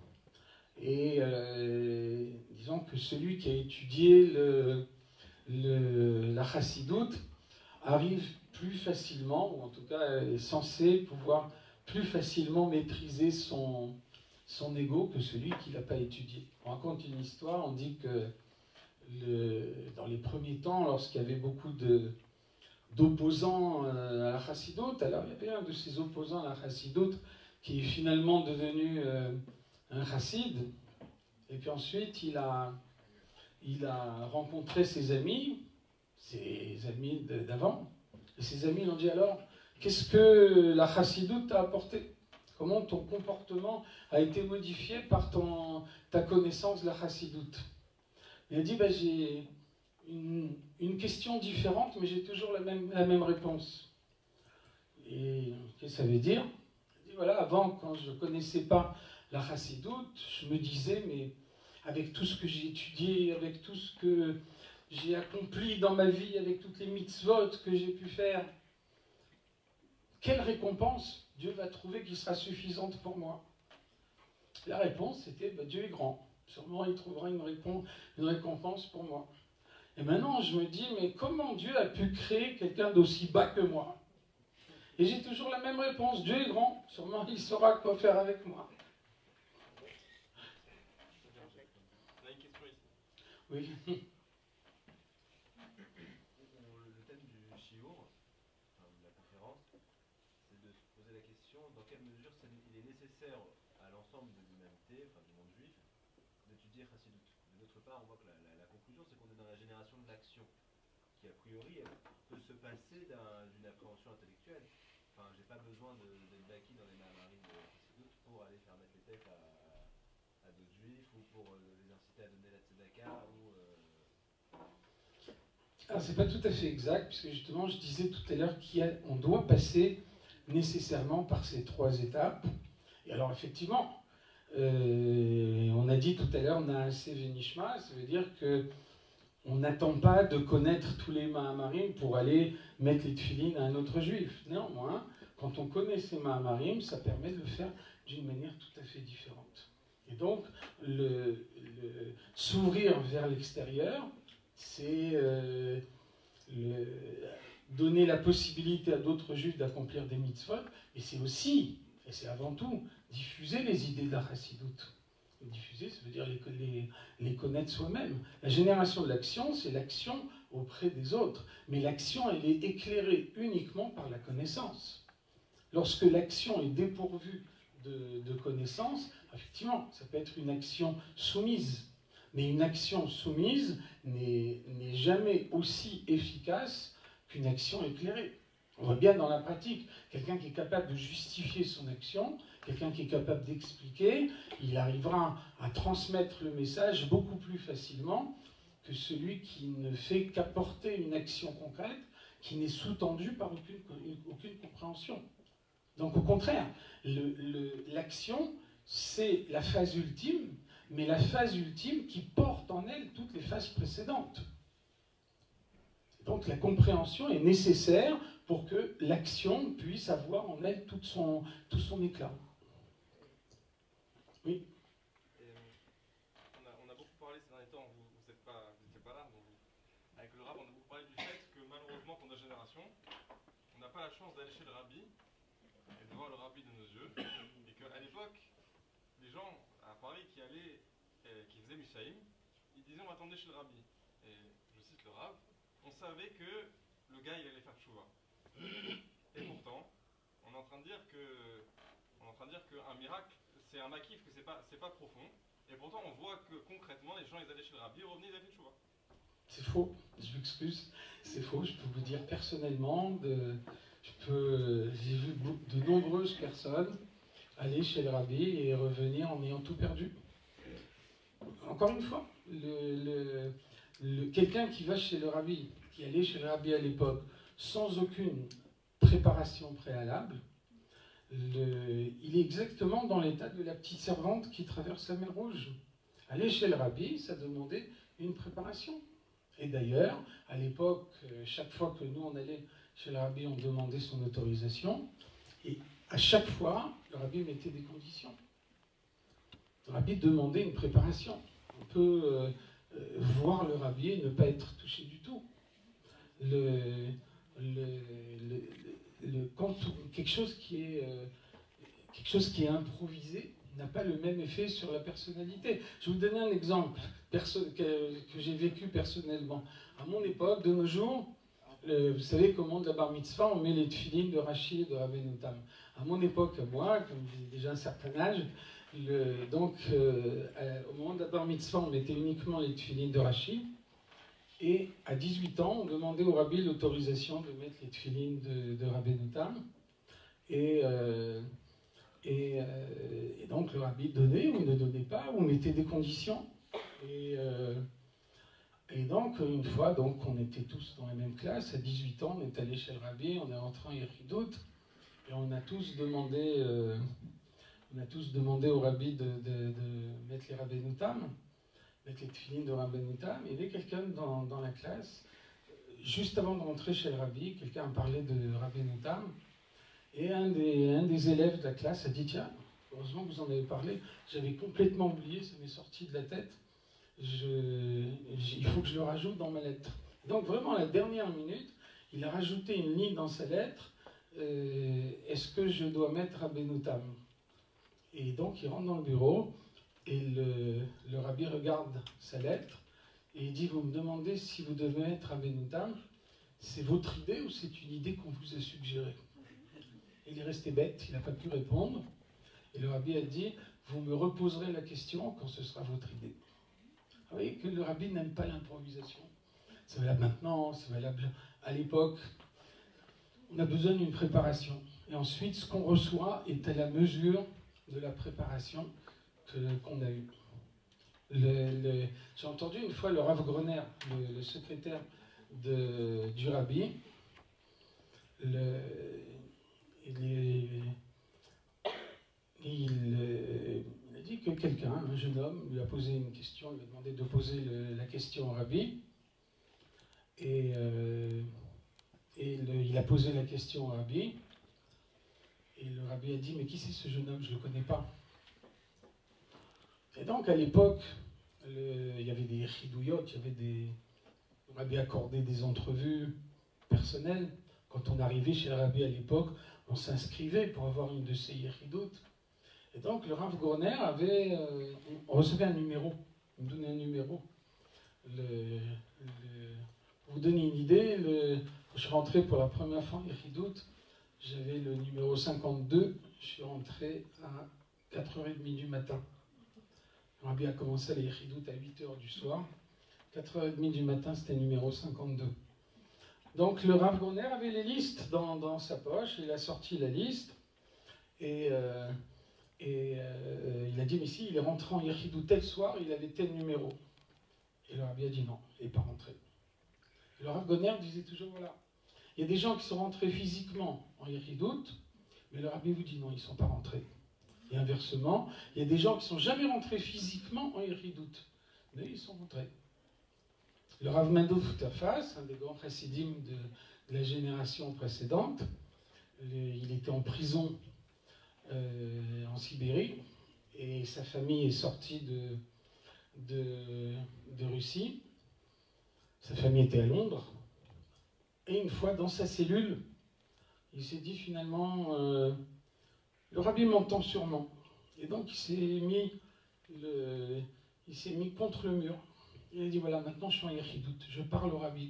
Et euh, disons que celui qui a étudié le, le, la chassidoute arrive plus facilement, ou en tout cas est censé pouvoir plus facilement maîtriser son, son ego que celui qui ne l'a pas étudié. On raconte une histoire, on dit que le, dans les premiers temps, lorsqu'il y avait beaucoup de, d'opposants à la chassidoute, alors il y avait un de ces opposants à la chassidoute qui est finalement devenu euh, un chassid, et puis ensuite il a, il a rencontré ses amis, ses amis d'avant, et ses amis lui ont dit alors, qu'est-ce que la chassidoute t'a apporté? Comment ton comportement a été modifié par ton, ta connaissance de la chassidoute? Il a dit, bah, j'ai une, une question différente, mais j'ai toujours la même, la même réponse. Et qu'est-ce que ça veut dire? Il dit, voilà, avant, quand je ne connaissais pas la chassidoute, je me disais, mais avec tout ce que j'ai étudié, avec tout ce que j'ai accompli dans ma vie, avec toutes les mitzvot que j'ai pu faire, quelle récompense Dieu va trouver qui sera suffisante pour moi? La réponse, c'était, bah, Dieu est grand. Sûrement, il trouvera une, réponse, une récompense pour moi. Et maintenant, je me dis, mais comment Dieu a pu créer quelqu'un d'aussi bas que moi? Et j'ai toujours la même réponse, Dieu est grand. Sûrement, il saura quoi faire avec moi. une question ici. Oui. Le thème du shiur, enfin, de la conférence, c'est de se poser la question dans quelle mesure il est nécessaire à l'ensemble de l'humanité, enfin du monde juif, d'étudier Chassidut. De l'autre part, on voit que la, la, la conclusion, c'est qu'on est dans la génération de l'action, qui a priori peut se passer d'une un, appréhension intellectuelle. Enfin, j'ai pas besoin d'être baki dans les mahamarines de Chassidut pour aller faire mettre les têtes à, à, à d'autres juifs ou pour euh, les inciter à donner la tzedaka ou. Euh... Alors, c'est pas tout à fait exact, puisque justement, je disais tout à l'heure qu'on doit passer nécessairement par ces trois étapes. Et alors, effectivement, euh, on a dit tout à l'heure Naaseh Venishma, ça veut dire que on n'attend pas de connaître tous les Mahamarim pour aller mettre les tefilines à un autre juif. Néanmoins, quand on connaît ces Mahamarim, ça permet de le faire d'une manière tout à fait différente. Et donc, le, le, s'ouvrir vers l'extérieur, c'est euh, le, donner la possibilité à d'autres juifs d'accomplir des mitzvot, et c'est aussi, et c'est avant tout, diffuser les idées d'Achassidut. Diffuser, ça veut dire les, les, les connaître soi-même. La génération de l'action, c'est l'action auprès des autres. Mais l'action, elle est éclairée uniquement par la connaissance. Lorsque l'action est dépourvue de, de connaissance, effectivement, ça peut être une action soumise. Mais une action soumise n'est jamais aussi efficace qu'une action éclairée. On voit bien dans la pratique, quelqu'un qui est capable de justifier son action, quelqu'un qui est capable d'expliquer, il arrivera à transmettre le message beaucoup plus facilement que celui qui ne fait qu'apporter une action concrète qui n'est sous-tendue par aucune, aucune compréhension. Donc au contraire, l'action, c'est la phase ultime, mais la phase ultime qui porte en elle toutes les phases précédentes. Donc la compréhension est nécessaire pour que l'action puisse avoir en elle tout son, tout son éclat. Oui. Et, on, a, on a beaucoup parlé ces derniers temps, vous n'étiez pas, pas là, donc, avec le Rav, on a beaucoup parlé du fait que malheureusement pour notre génération, on n'a pas la chance d'aller chez le Rabbi et de voir le Rabbi de nos yeux, et qu'à l'époque, les gens à Paris qui allaient, euh, qui faisaient Mishaïm, ils disaient on attendait chez le Rabbi. Et je cite le Rav, on savait que le gars il allait faire tchouva. Et pourtant, on est en train de dire que, on est en train de dire qu'un miracle, c'est un makif, que c'est pas, c'est pas profond. Et pourtant, on voit que concrètement, les gens ils allaient chez le Rabbi, ils revenaient, ils avaient fait tchouva. C'est faux. Je m'excuse. C'est faux. Je peux vous dire personnellement, de, je peux, j'ai vu de nombreuses personnes aller chez le Rabbi et revenir en ayant tout perdu. Encore une fois, le, le, le, quelqu'un qui va chez le Rabbi, qui allait chez le Rabbi à l'époque, sans aucune préparation préalable, le, il est exactement dans l'état de la petite servante qui traverse la mer Rouge. Aller chez le Rabbi, ça demandait une préparation. Et d'ailleurs, à l'époque, chaque fois que nous on allait chez le Rabbi, on demandait son autorisation, et à chaque fois, le Rabbi mettait des conditions. Le Rabbi demandait une préparation. On peut euh, voir le Rabbi et ne pas être touché du tout. Le, le, le, le, quand quelque chose qui est, euh, quelque chose qui est improvisé n'a pas le même effet sur la personnalité. Je vais vous donner un exemple perso que, que j'ai vécu personnellement. À mon époque, de nos jours, le, vous savez comment de la bar mitzvah, on met les tefilines de Rashi et de Rabbeinu Tam. À mon époque, moi, comme j'ai déjà un certain âge, le, donc euh, à, au moment de la bar mitzvah, on mettait uniquement les tefilines de Rashi. Et à dix-huit ans, on demandait au Rabbi l'autorisation de mettre les tefilines de, de Rabbeinu Tam. Et, euh, et, euh, et donc le Rabbi donnait ou ne donnait pas, ou mettait des conditions. Et, euh, et donc, une fois, donc, on était tous dans la même classe. À dix-huit ans, on est allé chez le Rabbi, on est rentré en Yeridout, et on a tous demandé, euh, on a tous demandé au Rabbi de, de, de mettre les Rabbeinu Tam, mettre les tefilines de Rabbeinu Tam. Il y avait quelqu'un dans, dans la classe, juste avant de rentrer chez le Rabbi, quelqu'un a parlé de Rabbeinu Tam, et un des, un des élèves de la classe a dit, tiens, heureusement que vous en avez parlé, j'avais complètement oublié, ça m'est sorti de la tête. Je, il faut que je le rajoute dans ma lettre. Donc vraiment à la dernière minute, il a rajouté une ligne dans sa lettre, euh, est-ce que je dois mettre Rabbeinu Tam? Et donc il rentre dans le bureau, Et le, le rabbi regarde sa lettre et il dit, vous me demandez si vous devez être à Benoutam, c'est votre idée ou c'est une idée qu'on vous a suggérée? Il est resté bête, il n'a pas pu répondre. Et le rabbi a dit, vous me reposerez la question quand ce sera votre idée. Vous voyez que le rabbi n'aime pas l'improvisation. C'est valable maintenant, c'est valable à l'époque. On a besoin d'une préparation. Et ensuite, ce qu'on reçoit est à la mesure de la préparation que, qu'on a eue. Le, le, j'ai entendu une fois le Rav Groner, le, le secrétaire de, du rabbi, le, il, est, il, il a dit que quelqu'un, un jeune homme, lui a posé une question, lui a demandé de poser le, la question au rabbi, et, euh, et le, il a posé la question au rabbi, et le rabbi a dit, mais qui c'est ce jeune homme, je ne le connais pas. Et donc, à l'époque, le, il y avait des chidouillotes, il y avait des... Le rabbi accordait des entrevues personnelles. Quand on arrivait chez le rabbi à l'époque, on s'inscrivait pour avoir une de ces yichidoutes. Et donc, le Rav Groner avait... Euh, on recevait un numéro. Il me donnait un numéro. Le, le, pour vous donner une idée, le, je suis rentré pour la première fois en yichidoute. J'avais le numéro cinquante-deux. Je suis rentré à quatre heures trente du matin. Le rabbi a commencé les yichidoutes à huit heures du soir. quatre heures trente du matin, c'était numéro cinquante-deux. Donc le Rav Groner avait les listes dans, dans sa poche. Il a sorti la liste. Et, euh, et euh, il a dit, mais si, il est rentré en yichidout tel soir, il avait tel numéro. Et le rabbi a dit non, il n'est pas rentré. Et le Rav Groner disait toujours, voilà, il y a des gens qui sont rentrés physiquement en yichidout, mais le rabbi vous dit non, ils ne sont pas rentrés. Et inversement, il y a des gens qui ne sont jamais rentrés physiquement en yichidout, mais ils sont rentrés. Le Rav Mendel Futterfass, un des grands chassidim de, de la génération précédente, le, il était en prison euh, en Sibérie, et sa famille est sortie de, de, de Russie. Sa famille était à Londres. Et une fois, dans sa cellule, il s'est dit finalement... Euh, Le rabbi m'entend sûrement. Et donc il s'est mis, le, il s'est mis contre le mur. Il a dit, voilà, maintenant je suis en yichidout, je parle au rabbi.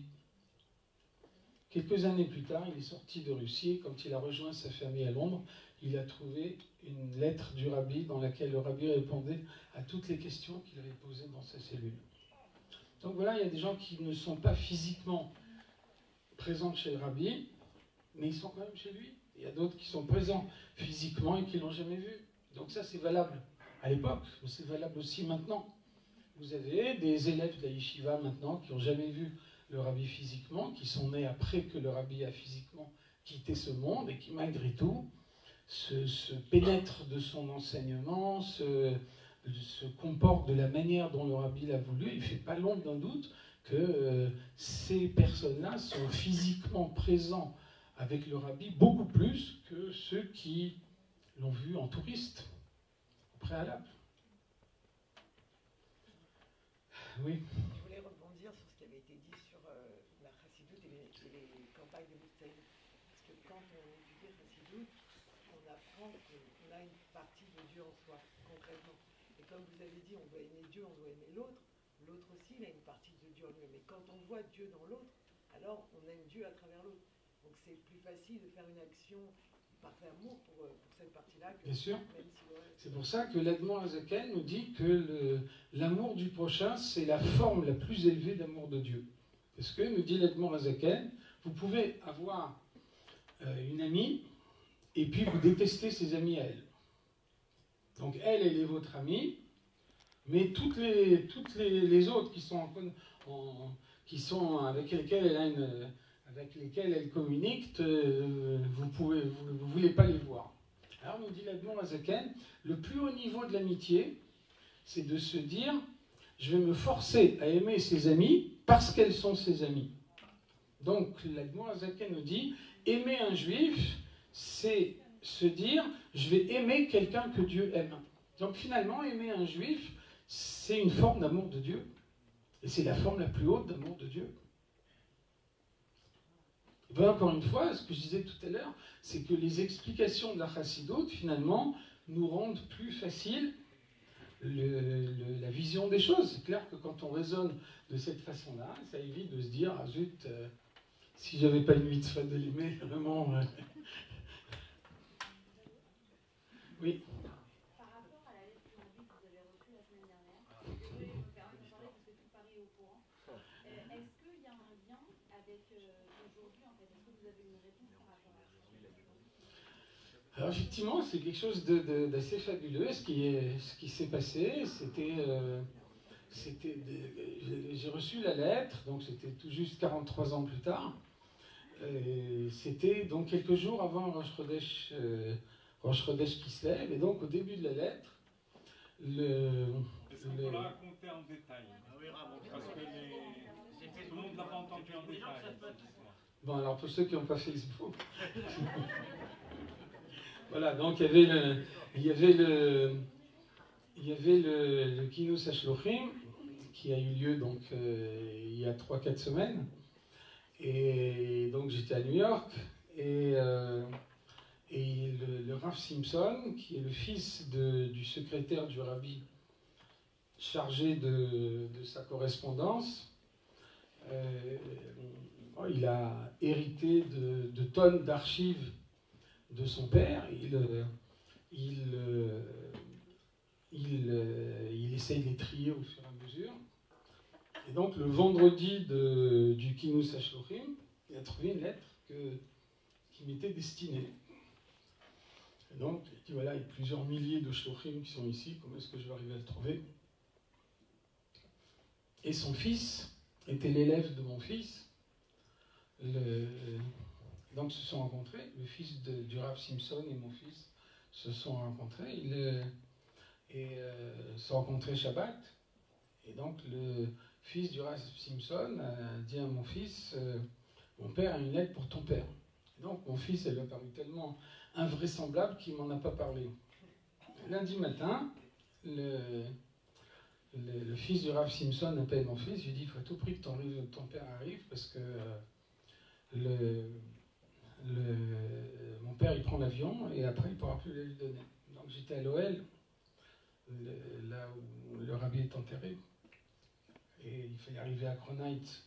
Quelques années plus tard, il est sorti de Russie. Quand il a rejoint sa famille à Londres, il a trouvé une lettre du rabbi dans laquelle le rabbi répondait à toutes les questions qu'il avait posées dans sa cellule. Donc voilà, il y a des gens qui ne sont pas physiquement présents chez le rabbi, mais ils sont quand même chez lui. Il y a d'autres qui sont présents physiquement et qui ne l'ont jamais vu. Donc ça, c'est valable à l'époque, mais c'est valable aussi maintenant. Vous avez des élèves de la yeshiva maintenant qui n'ont jamais vu le rabbi physiquement, qui sont nés après que le rabbi a physiquement quitté ce monde et qui, malgré tout, se, se pénètrent de son enseignement, se, se comportent de la manière dont le rabbi l'a voulu. Il ne fait pas l'ombre d'un doute que euh, ces personnes-là sont physiquement présents avec le rabbi beaucoup plus que ceux qui l'ont vu en touriste, au préalable. Oui. Je voulais rebondir sur ce qui avait été dit sur euh, la chassidoute et les, et les campagnes de Moussaï. Parce que quand on étudie chassidoute, on apprend qu'on a une partie de Dieu en soi, concrètement. Et comme vous avez dit, on doit aimer Dieu, on doit aimer l'autre. L'autre aussi, il a une partie de Dieu en lui. Mais quand on voit Dieu dans l'autre, alors on aime Dieu à travers l'autre. Donc c'est plus facile de faire une action par amour pour, pour cette partie-là. Que Bien sûr. Même si ouais, c'est pour ça que l'Admor Azaken nous dit que le, l'amour du prochain, c'est la forme la plus élevée d'amour de Dieu. Parce que, nous dit l'Admor Azaken, vous pouvez avoir euh, une amie et puis vous détestez ses amis à elle. Donc elle, elle est votre amie, mais toutes les, toutes les, les autres qui sont, en, en, qui sont avec lesquelles elle a une... avec lesquels elle communique, euh, vous pouvez, vous ne voulez pas les voir. Alors, nous dit l'Admor Azaken, le plus haut niveau de l'amitié, c'est de se dire, je vais me forcer à aimer ses amis parce qu'elles sont ses amies. Donc, l'Admor Azaken nous dit, aimer un juif, c'est se dire, je vais aimer quelqu'un que Dieu aime. Donc, finalement, aimer un juif, c'est une forme d'amour de Dieu. Et c'est la forme la plus haute d'amour de Dieu. Ben, encore une fois, ce que je disais tout à l'heure, c'est que les explications de la chassidoute, finalement, nous rendent plus facile le, le, la vision des choses. C'est clair que quand on raisonne de cette façon-là, ça évite de se dire, ah zut, euh, si j'avais pas une mitzvah de l'aimer, vraiment... Euh... Oui. Par rapport à la lettre du Rabbi que vous avez reçue la semaine dernière, désolé, je me permets de parler parce que tout Paris est au courant. Euh, Est-ce qu'il y a un lien avec euh, aujourd'hui en fait? Est-ce que vous avez une réponse par rapport à ça? Alors effectivement, c'est quelque chose de, de, d'assez fabuleux. Ce qui, est, ce qui s'est passé, c'était... Euh, c'était des, j'ai reçu la lettre, donc c'était tout juste quarante-trois ans plus tard. Euh, c'était donc quelques jours avant Rosh Chodesh, euh, Rosh Chodesh qui se lève, et donc au début de la lettre, le... Est-ce qu'on peut la raconter en détail? Parce que les... tout le monde ne l'a pas entendu en détail. Bon, alors pour ceux qui n'ont pas Facebook... Voilà, donc il y avait le... Il y avait le... Il y avait le, le Kinous HaShlochim qui a eu lieu donc euh, il y a trois quatre semaines. Et donc j'étais à New York et, euh, et le, le Rav Simpson, qui est le fils de, du secrétaire du rabbi chargé de, de sa correspondance, euh, il a hérité de, de tonnes d'archives de son père. Il, il, il, il essaye de les trier au fur et à mesure. Et donc, le vendredi de, du Kinous HaShlochim, il a trouvé une lettre que, qui m'était destinée. Et donc, il a dit, voilà, il y a plusieurs milliers de Shlochim qui sont ici, comment est-ce que je vais arriver à le trouver? Et son fils était l'élève de mon fils. Le, donc, se sont rencontrés. Le fils de, du Rav Simpson et mon fils se sont rencontrés. Ils, et euh, se sont rencontrés Shabbat. Et donc, le fils du Rav Simpson a dit à mon fils, euh, mon père a une lettre pour ton père. Et donc, mon fils, elle lui a paru tellement invraisemblable qu'il m'en a pas parlé. Lundi matin, le, le, le fils du Rav Simpson appelle mon fils, je lui dis, il faut à tout prix que ton, ton père arrive, parce que euh, le, le, mon père, il prend l'avion, et après, il ne pourra plus le lui donner. Donc, j'étais à l'O L, le, là où le rabbi est enterré. Et il fallait arriver à Cronite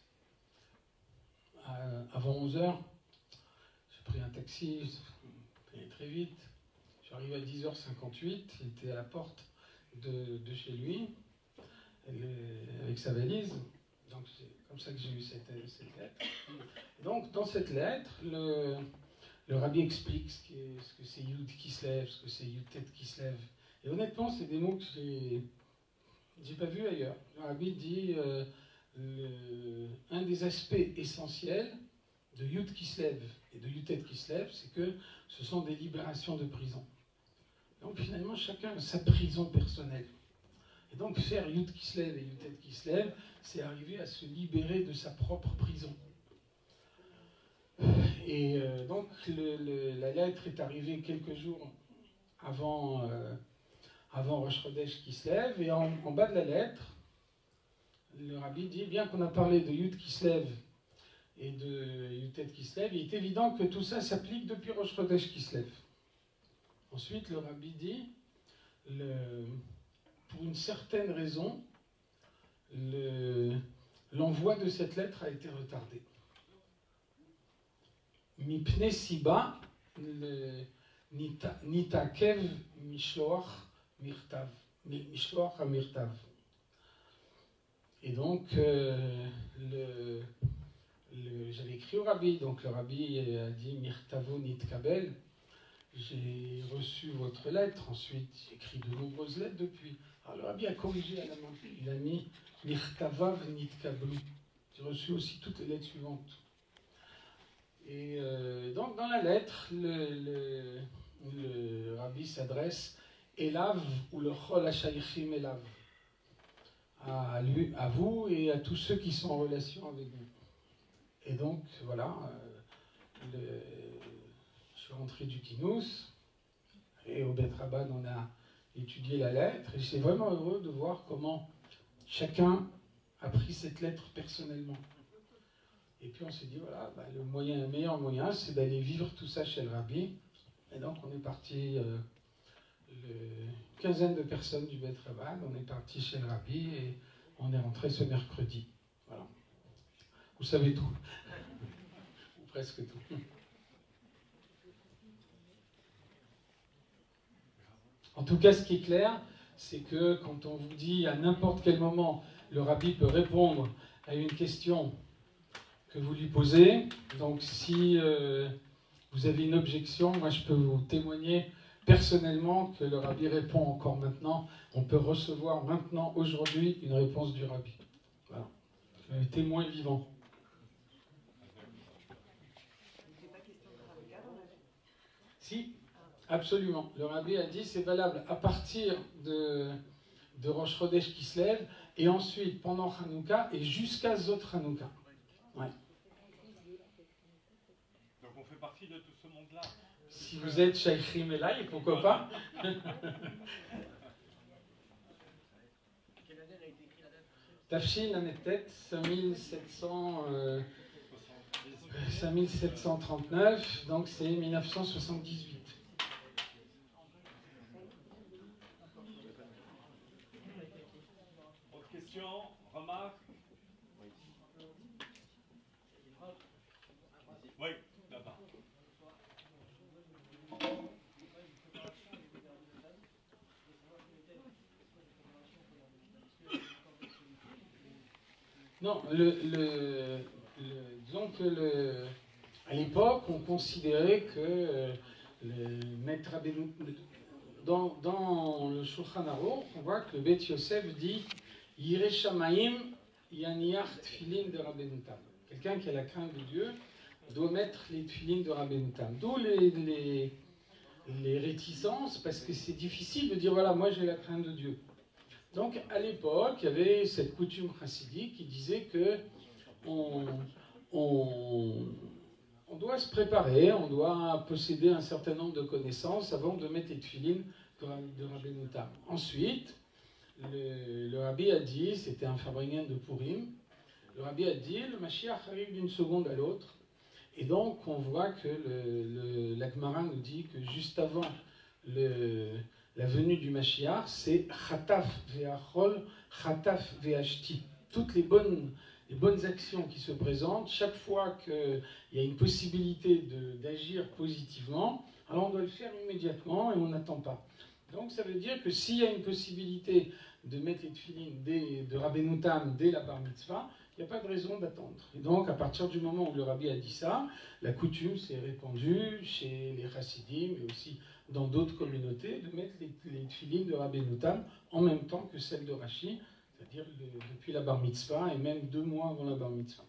avant onze heures. J'ai pris un taxi, j'ai pris très vite. Je suis arrivé à dix heures cinquante-huit, il était à la porte de, de chez lui, avec sa valise. Donc c'est comme ça que j'ai eu cette, cette lettre. Donc dans cette lettre, le, le rabbi explique ce, qui est, ce que c'est Yud qui se lève, ce que c'est Yud Tet qui se lève. Et honnêtement, c'est des mots que j'ai... J'ai pas vu ailleurs. Le rabbi dit euh, le, un des aspects essentiels de Yud qui se lève et de Yutet qui se lève, c'est que ce sont des libérations de prison. Donc finalement, chacun a sa prison personnelle. Et donc faire Yud qui se lève et Yutet qui se lève, c'est arriver à se libérer de sa propre prison. Et euh, donc le, le, la lettre est arrivée quelques jours avant... Euh, avant Rosh Chodesh qui se lève, et en, en bas de la lettre, le rabbi dit, bien qu'on a parlé de Yud qui se lève et de Yutet qui se lève, il est évident que tout ça s'applique depuis Rosh Chodesh qui se lève. Ensuite, le rabbi dit, le, pour une certaine raison, le, l'envoi de cette lettre a été retardé. Mipne Siba, Nitakev Mishloach Mirtav, Mishloach HaMirtav. Et donc, euh, le, le, j'avais écrit au rabbi, donc le rabbi a dit Mirtavo Nitkabel. J'ai reçu votre lettre, ensuite j'ai écrit de nombreuses lettres depuis. Alors le rabbi a corrigé à la main, il a mis Mirtavav Nitkablu. J'ai reçu aussi toutes les lettres suivantes. Et euh, donc dans la lettre, le, le, le rabbi s'adresse Elav ou le Chol HaShaychim Elav, à, lui, à vous et à tous ceux qui sont en relation avec vous. Et donc voilà, euh, le, je suis rentré du Kinous et au Bet Rabban on a étudié la lettre et j'étais vraiment heureux de voir comment chacun a pris cette lettre personnellement. Et puis on s'est dit, voilà, bah, le, moyen, le meilleur moyen, c'est d'aller vivre tout ça chez le rabbi. Et donc on est parti euh, une quinzaine de personnes du Beth Rabbad. On est parti chez le Rabbi et on est rentré ce mercredi. Voilà. Vous savez tout. Ou presque tout. En tout cas, ce qui est clair, c'est que quand on vous dit à n'importe quel moment, le Rabbi peut répondre à une question que vous lui posez. Donc si euh, vous avez une objection, moi je peux vous témoigner personnellement que le Rabbi répond encore maintenant. On peut recevoir maintenant, aujourd'hui, une réponse du Rabbi. Voilà. Un témoin vivant. Si, absolument. Le Rabbi a dit c'est valable à partir de, de Rosh Chodesh qui se lève, et ensuite pendant Hanouka et jusqu'à Zot Hanouka. Ouais. Donc on fait partie de tout ce monde-là. Si vous êtes Shaykrim Elai, pourquoi pas? Tafshin Ametet, cinq mille sept cent trente-neuf, donc c'est mille neuf cent soixante-dix-huit. Autre question, remarque? Oui, là-bas. Non, le, le, le, disons que le, à l'époque, on considérait que euh, le maître Rabbeinu, dans, dans le Shulchan Aruch, on voit que le Beth Yosef dit Yireh Shamayim Yaniach Tfilin de Rabbeinu Tam. Quelqu'un qui a la crainte de Dieu doit mettre les tfilines de Rabbeinu Tam. D'où les, les, les réticences, parce que c'est difficile de dire voilà, moi j'ai la crainte de Dieu. Donc, à l'époque, il y avait cette coutume chassidique qui disait que on, on, on doit se préparer, on doit posséder un certain nombre de connaissances avant de mettre les tefilines de Rabbeinu Tam. Ensuite, le, le Rabbi a dit, c'était un fabricant de Purim, le Rabbi a dit, le Mashiach arrive d'une seconde à l'autre, et donc on voit que le, le, la Gemara nous dit que juste avant le... la venue du Mashiach, c'est Chataf ve'achol, Chataf ve'ashti. Toutes les bonnes, les bonnes actions qui se présentent, chaque fois qu'il y a une possibilité d'agir positivement, alors on doit le faire immédiatement et on n'attend pas. Donc ça veut dire que s'il y a une possibilité de mettre les tefilines de Rabbeinu Tam dès la bar mitzvah, il n'y a pas de raison d'attendre. Et donc, à partir du moment où le Rabbi a dit ça, la coutume s'est répandue chez les chassidim, mais aussi dans d'autres communautés, de mettre les, les tefilines de Rabbeinu Tam en même temps que celles de Rashi, c'est-à-dire le, depuis la bar mitzvah et même deux mois avant la bar mitzvah.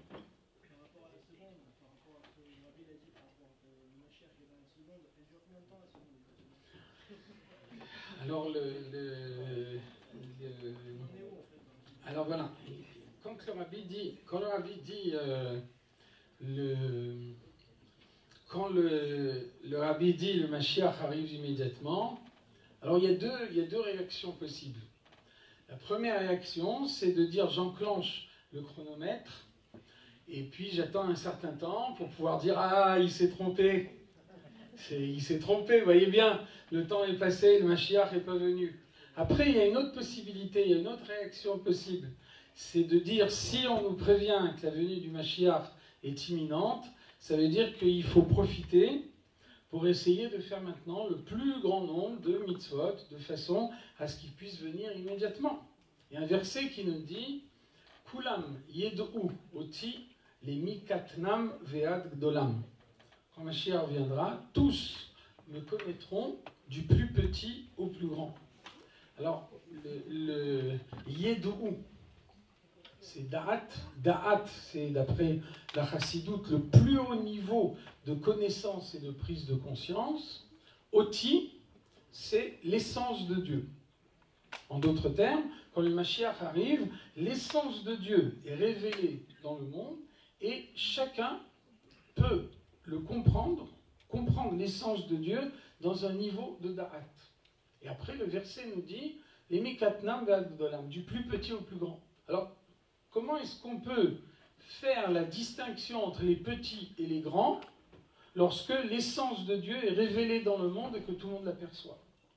Alors, le, le, le, alors voilà. Quand le Rabbi dit, quand le Rabbi dit, euh, le, quand le, le Rabbi dit le Mashiach arrive immédiatement, alors il y a deux, il y a deux réactions possibles. La première réaction, c'est de dire j'enclenche le chronomètre et puis j'attends un certain temps pour pouvoir dire ah il s'est trompé, il s'est trompé, vous voyez bien, le temps est passé, le Mashiach n'est pas venu. Après il y a une autre possibilité, il y a une autre réaction possible. C'est de dire, si on nous prévient que la venue du Mashiach est imminente, ça veut dire qu'il faut profiter pour essayer de faire maintenant le plus grand nombre de mitzvot, de façon à ce qu'ils puissent venir immédiatement. Il y a un verset qui nous dit, « Kulam yed'u oti les mikatnam ve'ad gdolam » Quand Mashiach viendra, tous me connaîtront du plus petit au plus grand. Alors, le, le yed'u, c'est Da'at. Da'at, c'est d'après la Chassidoute le plus haut niveau de connaissance et de prise de conscience. Oti, c'est l'essence de Dieu. En d'autres termes, quand le Mashiach arrive, l'essence de Dieu est révélée dans le monde et chacun peut le comprendre, comprendre l'essence de Dieu dans un niveau de Da'at. Et après, le verset nous dit les mikatnam ve'ad du plus petit au plus grand. Alors, comment est-ce qu'on peut faire la distinction entre les petits et les grands lorsque l'essence de Dieu est révélée dans le monde et que tout le monde l'aperçoit?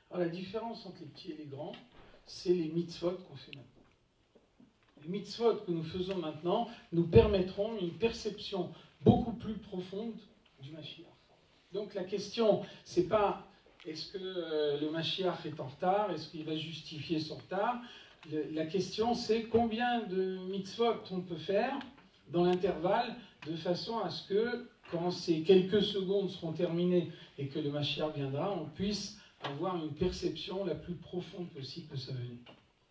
Alors la différence entre les petits et les grands, c'est les mitzvot qu'on fait maintenant. Les mitzvot que nous faisons maintenant nous permettront une perception beaucoup plus profonde du Mashiach. Donc la question, c'est pas est-ce que euh, le Mashiach est en retard, est-ce qu'il va justifier son retard. Le, la question, c'est combien de mitzvot on peut faire dans l'intervalle de façon à ce que, quand ces quelques secondes seront terminées et que le Mashiach viendra, on puisse avoir une perception la plus profonde possible de sa venue.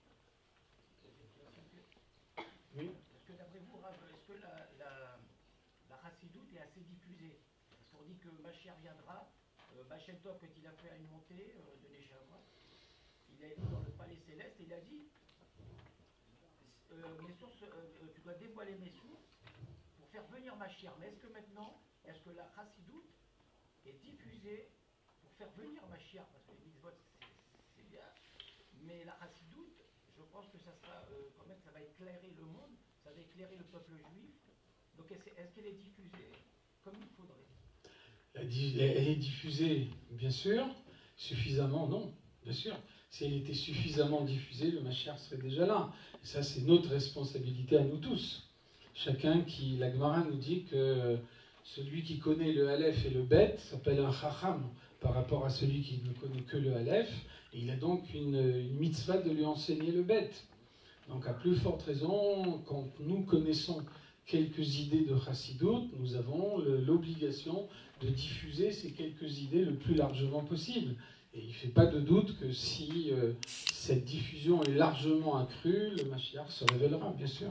Oui. Est-ce que d'après vous, Rav, est-ce que la, la, la chassidoute est assez diffusée? Parce qu'on dit que Mashiach viendra, euh, Baal Shem Tov, quand il a fait une montée euh, de Neshama, il a été dans le palais céleste et il a dit euh, mes sources, euh, tu dois dévoiler mes sources pour faire venir Mashiach. Mais est-ce que maintenant, est-ce que la chassidoute est diffusée pour faire venir Mashiach? Parce que les mitzvot, c'est bien, mais la chassidoute, je pense que ça sera, euh, quand même, ça va éclairer le monde, ça va éclairer le peuple juif. Donc est-ce, est-ce qu'elle est diffusée comme il faudrait? Elle est diffusée, bien sûr. Suffisamment, non, bien sûr. Si elle était suffisamment diffusée, le Mashiach serait déjà là. Et ça, c'est notre responsabilité à nous tous. Chacun qui, la Gemara nous dit que celui qui connaît le Aleph et le Bet s'appelle un Chacham par rapport à celui qui ne connaît que le Aleph. Et il a donc une, une mitzvah de lui enseigner le Bet. Donc à plus forte raison, quand nous connaissons quelques idées de Chassidut, nous avons le, l'obligation de diffuser ces quelques idées le plus largement possible. Et il ne fait pas de doute que si euh, cette diffusion est largement accrue, le Mashiach se révélera, bien sûr.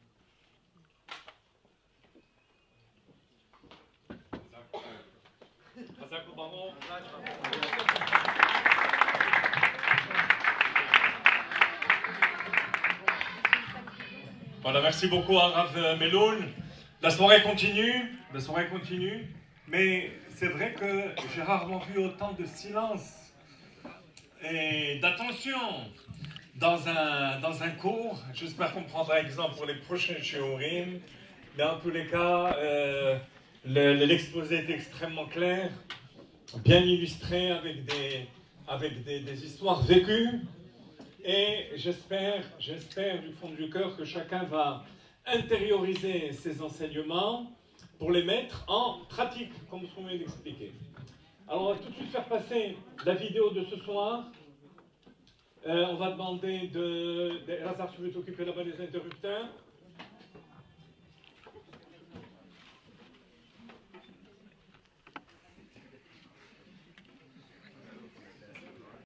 Voilà, merci beaucoup à Rav Meloun. La soirée continue, la soirée continue, mais c'est vrai que j'ai rarement vu autant de silence et d'attention dans un, dans un cours. J'espère qu'on prendra exemple pour les prochains shiurim, mais en tous les cas, euh, le, l'exposé est extrêmement clair, bien illustré avec des, avec des, des histoires vécues. Et j'espère, j'espère du fond du cœur que chacun va intérioriser ces enseignements pour les mettre en pratique, comme ce qu'on vient d'expliquer. Alors on va tout de suite faire passer la vidéo de ce soir. Euh, on va demander de... de Lazare, tu veux t'occuper là-bas des interrupteurs?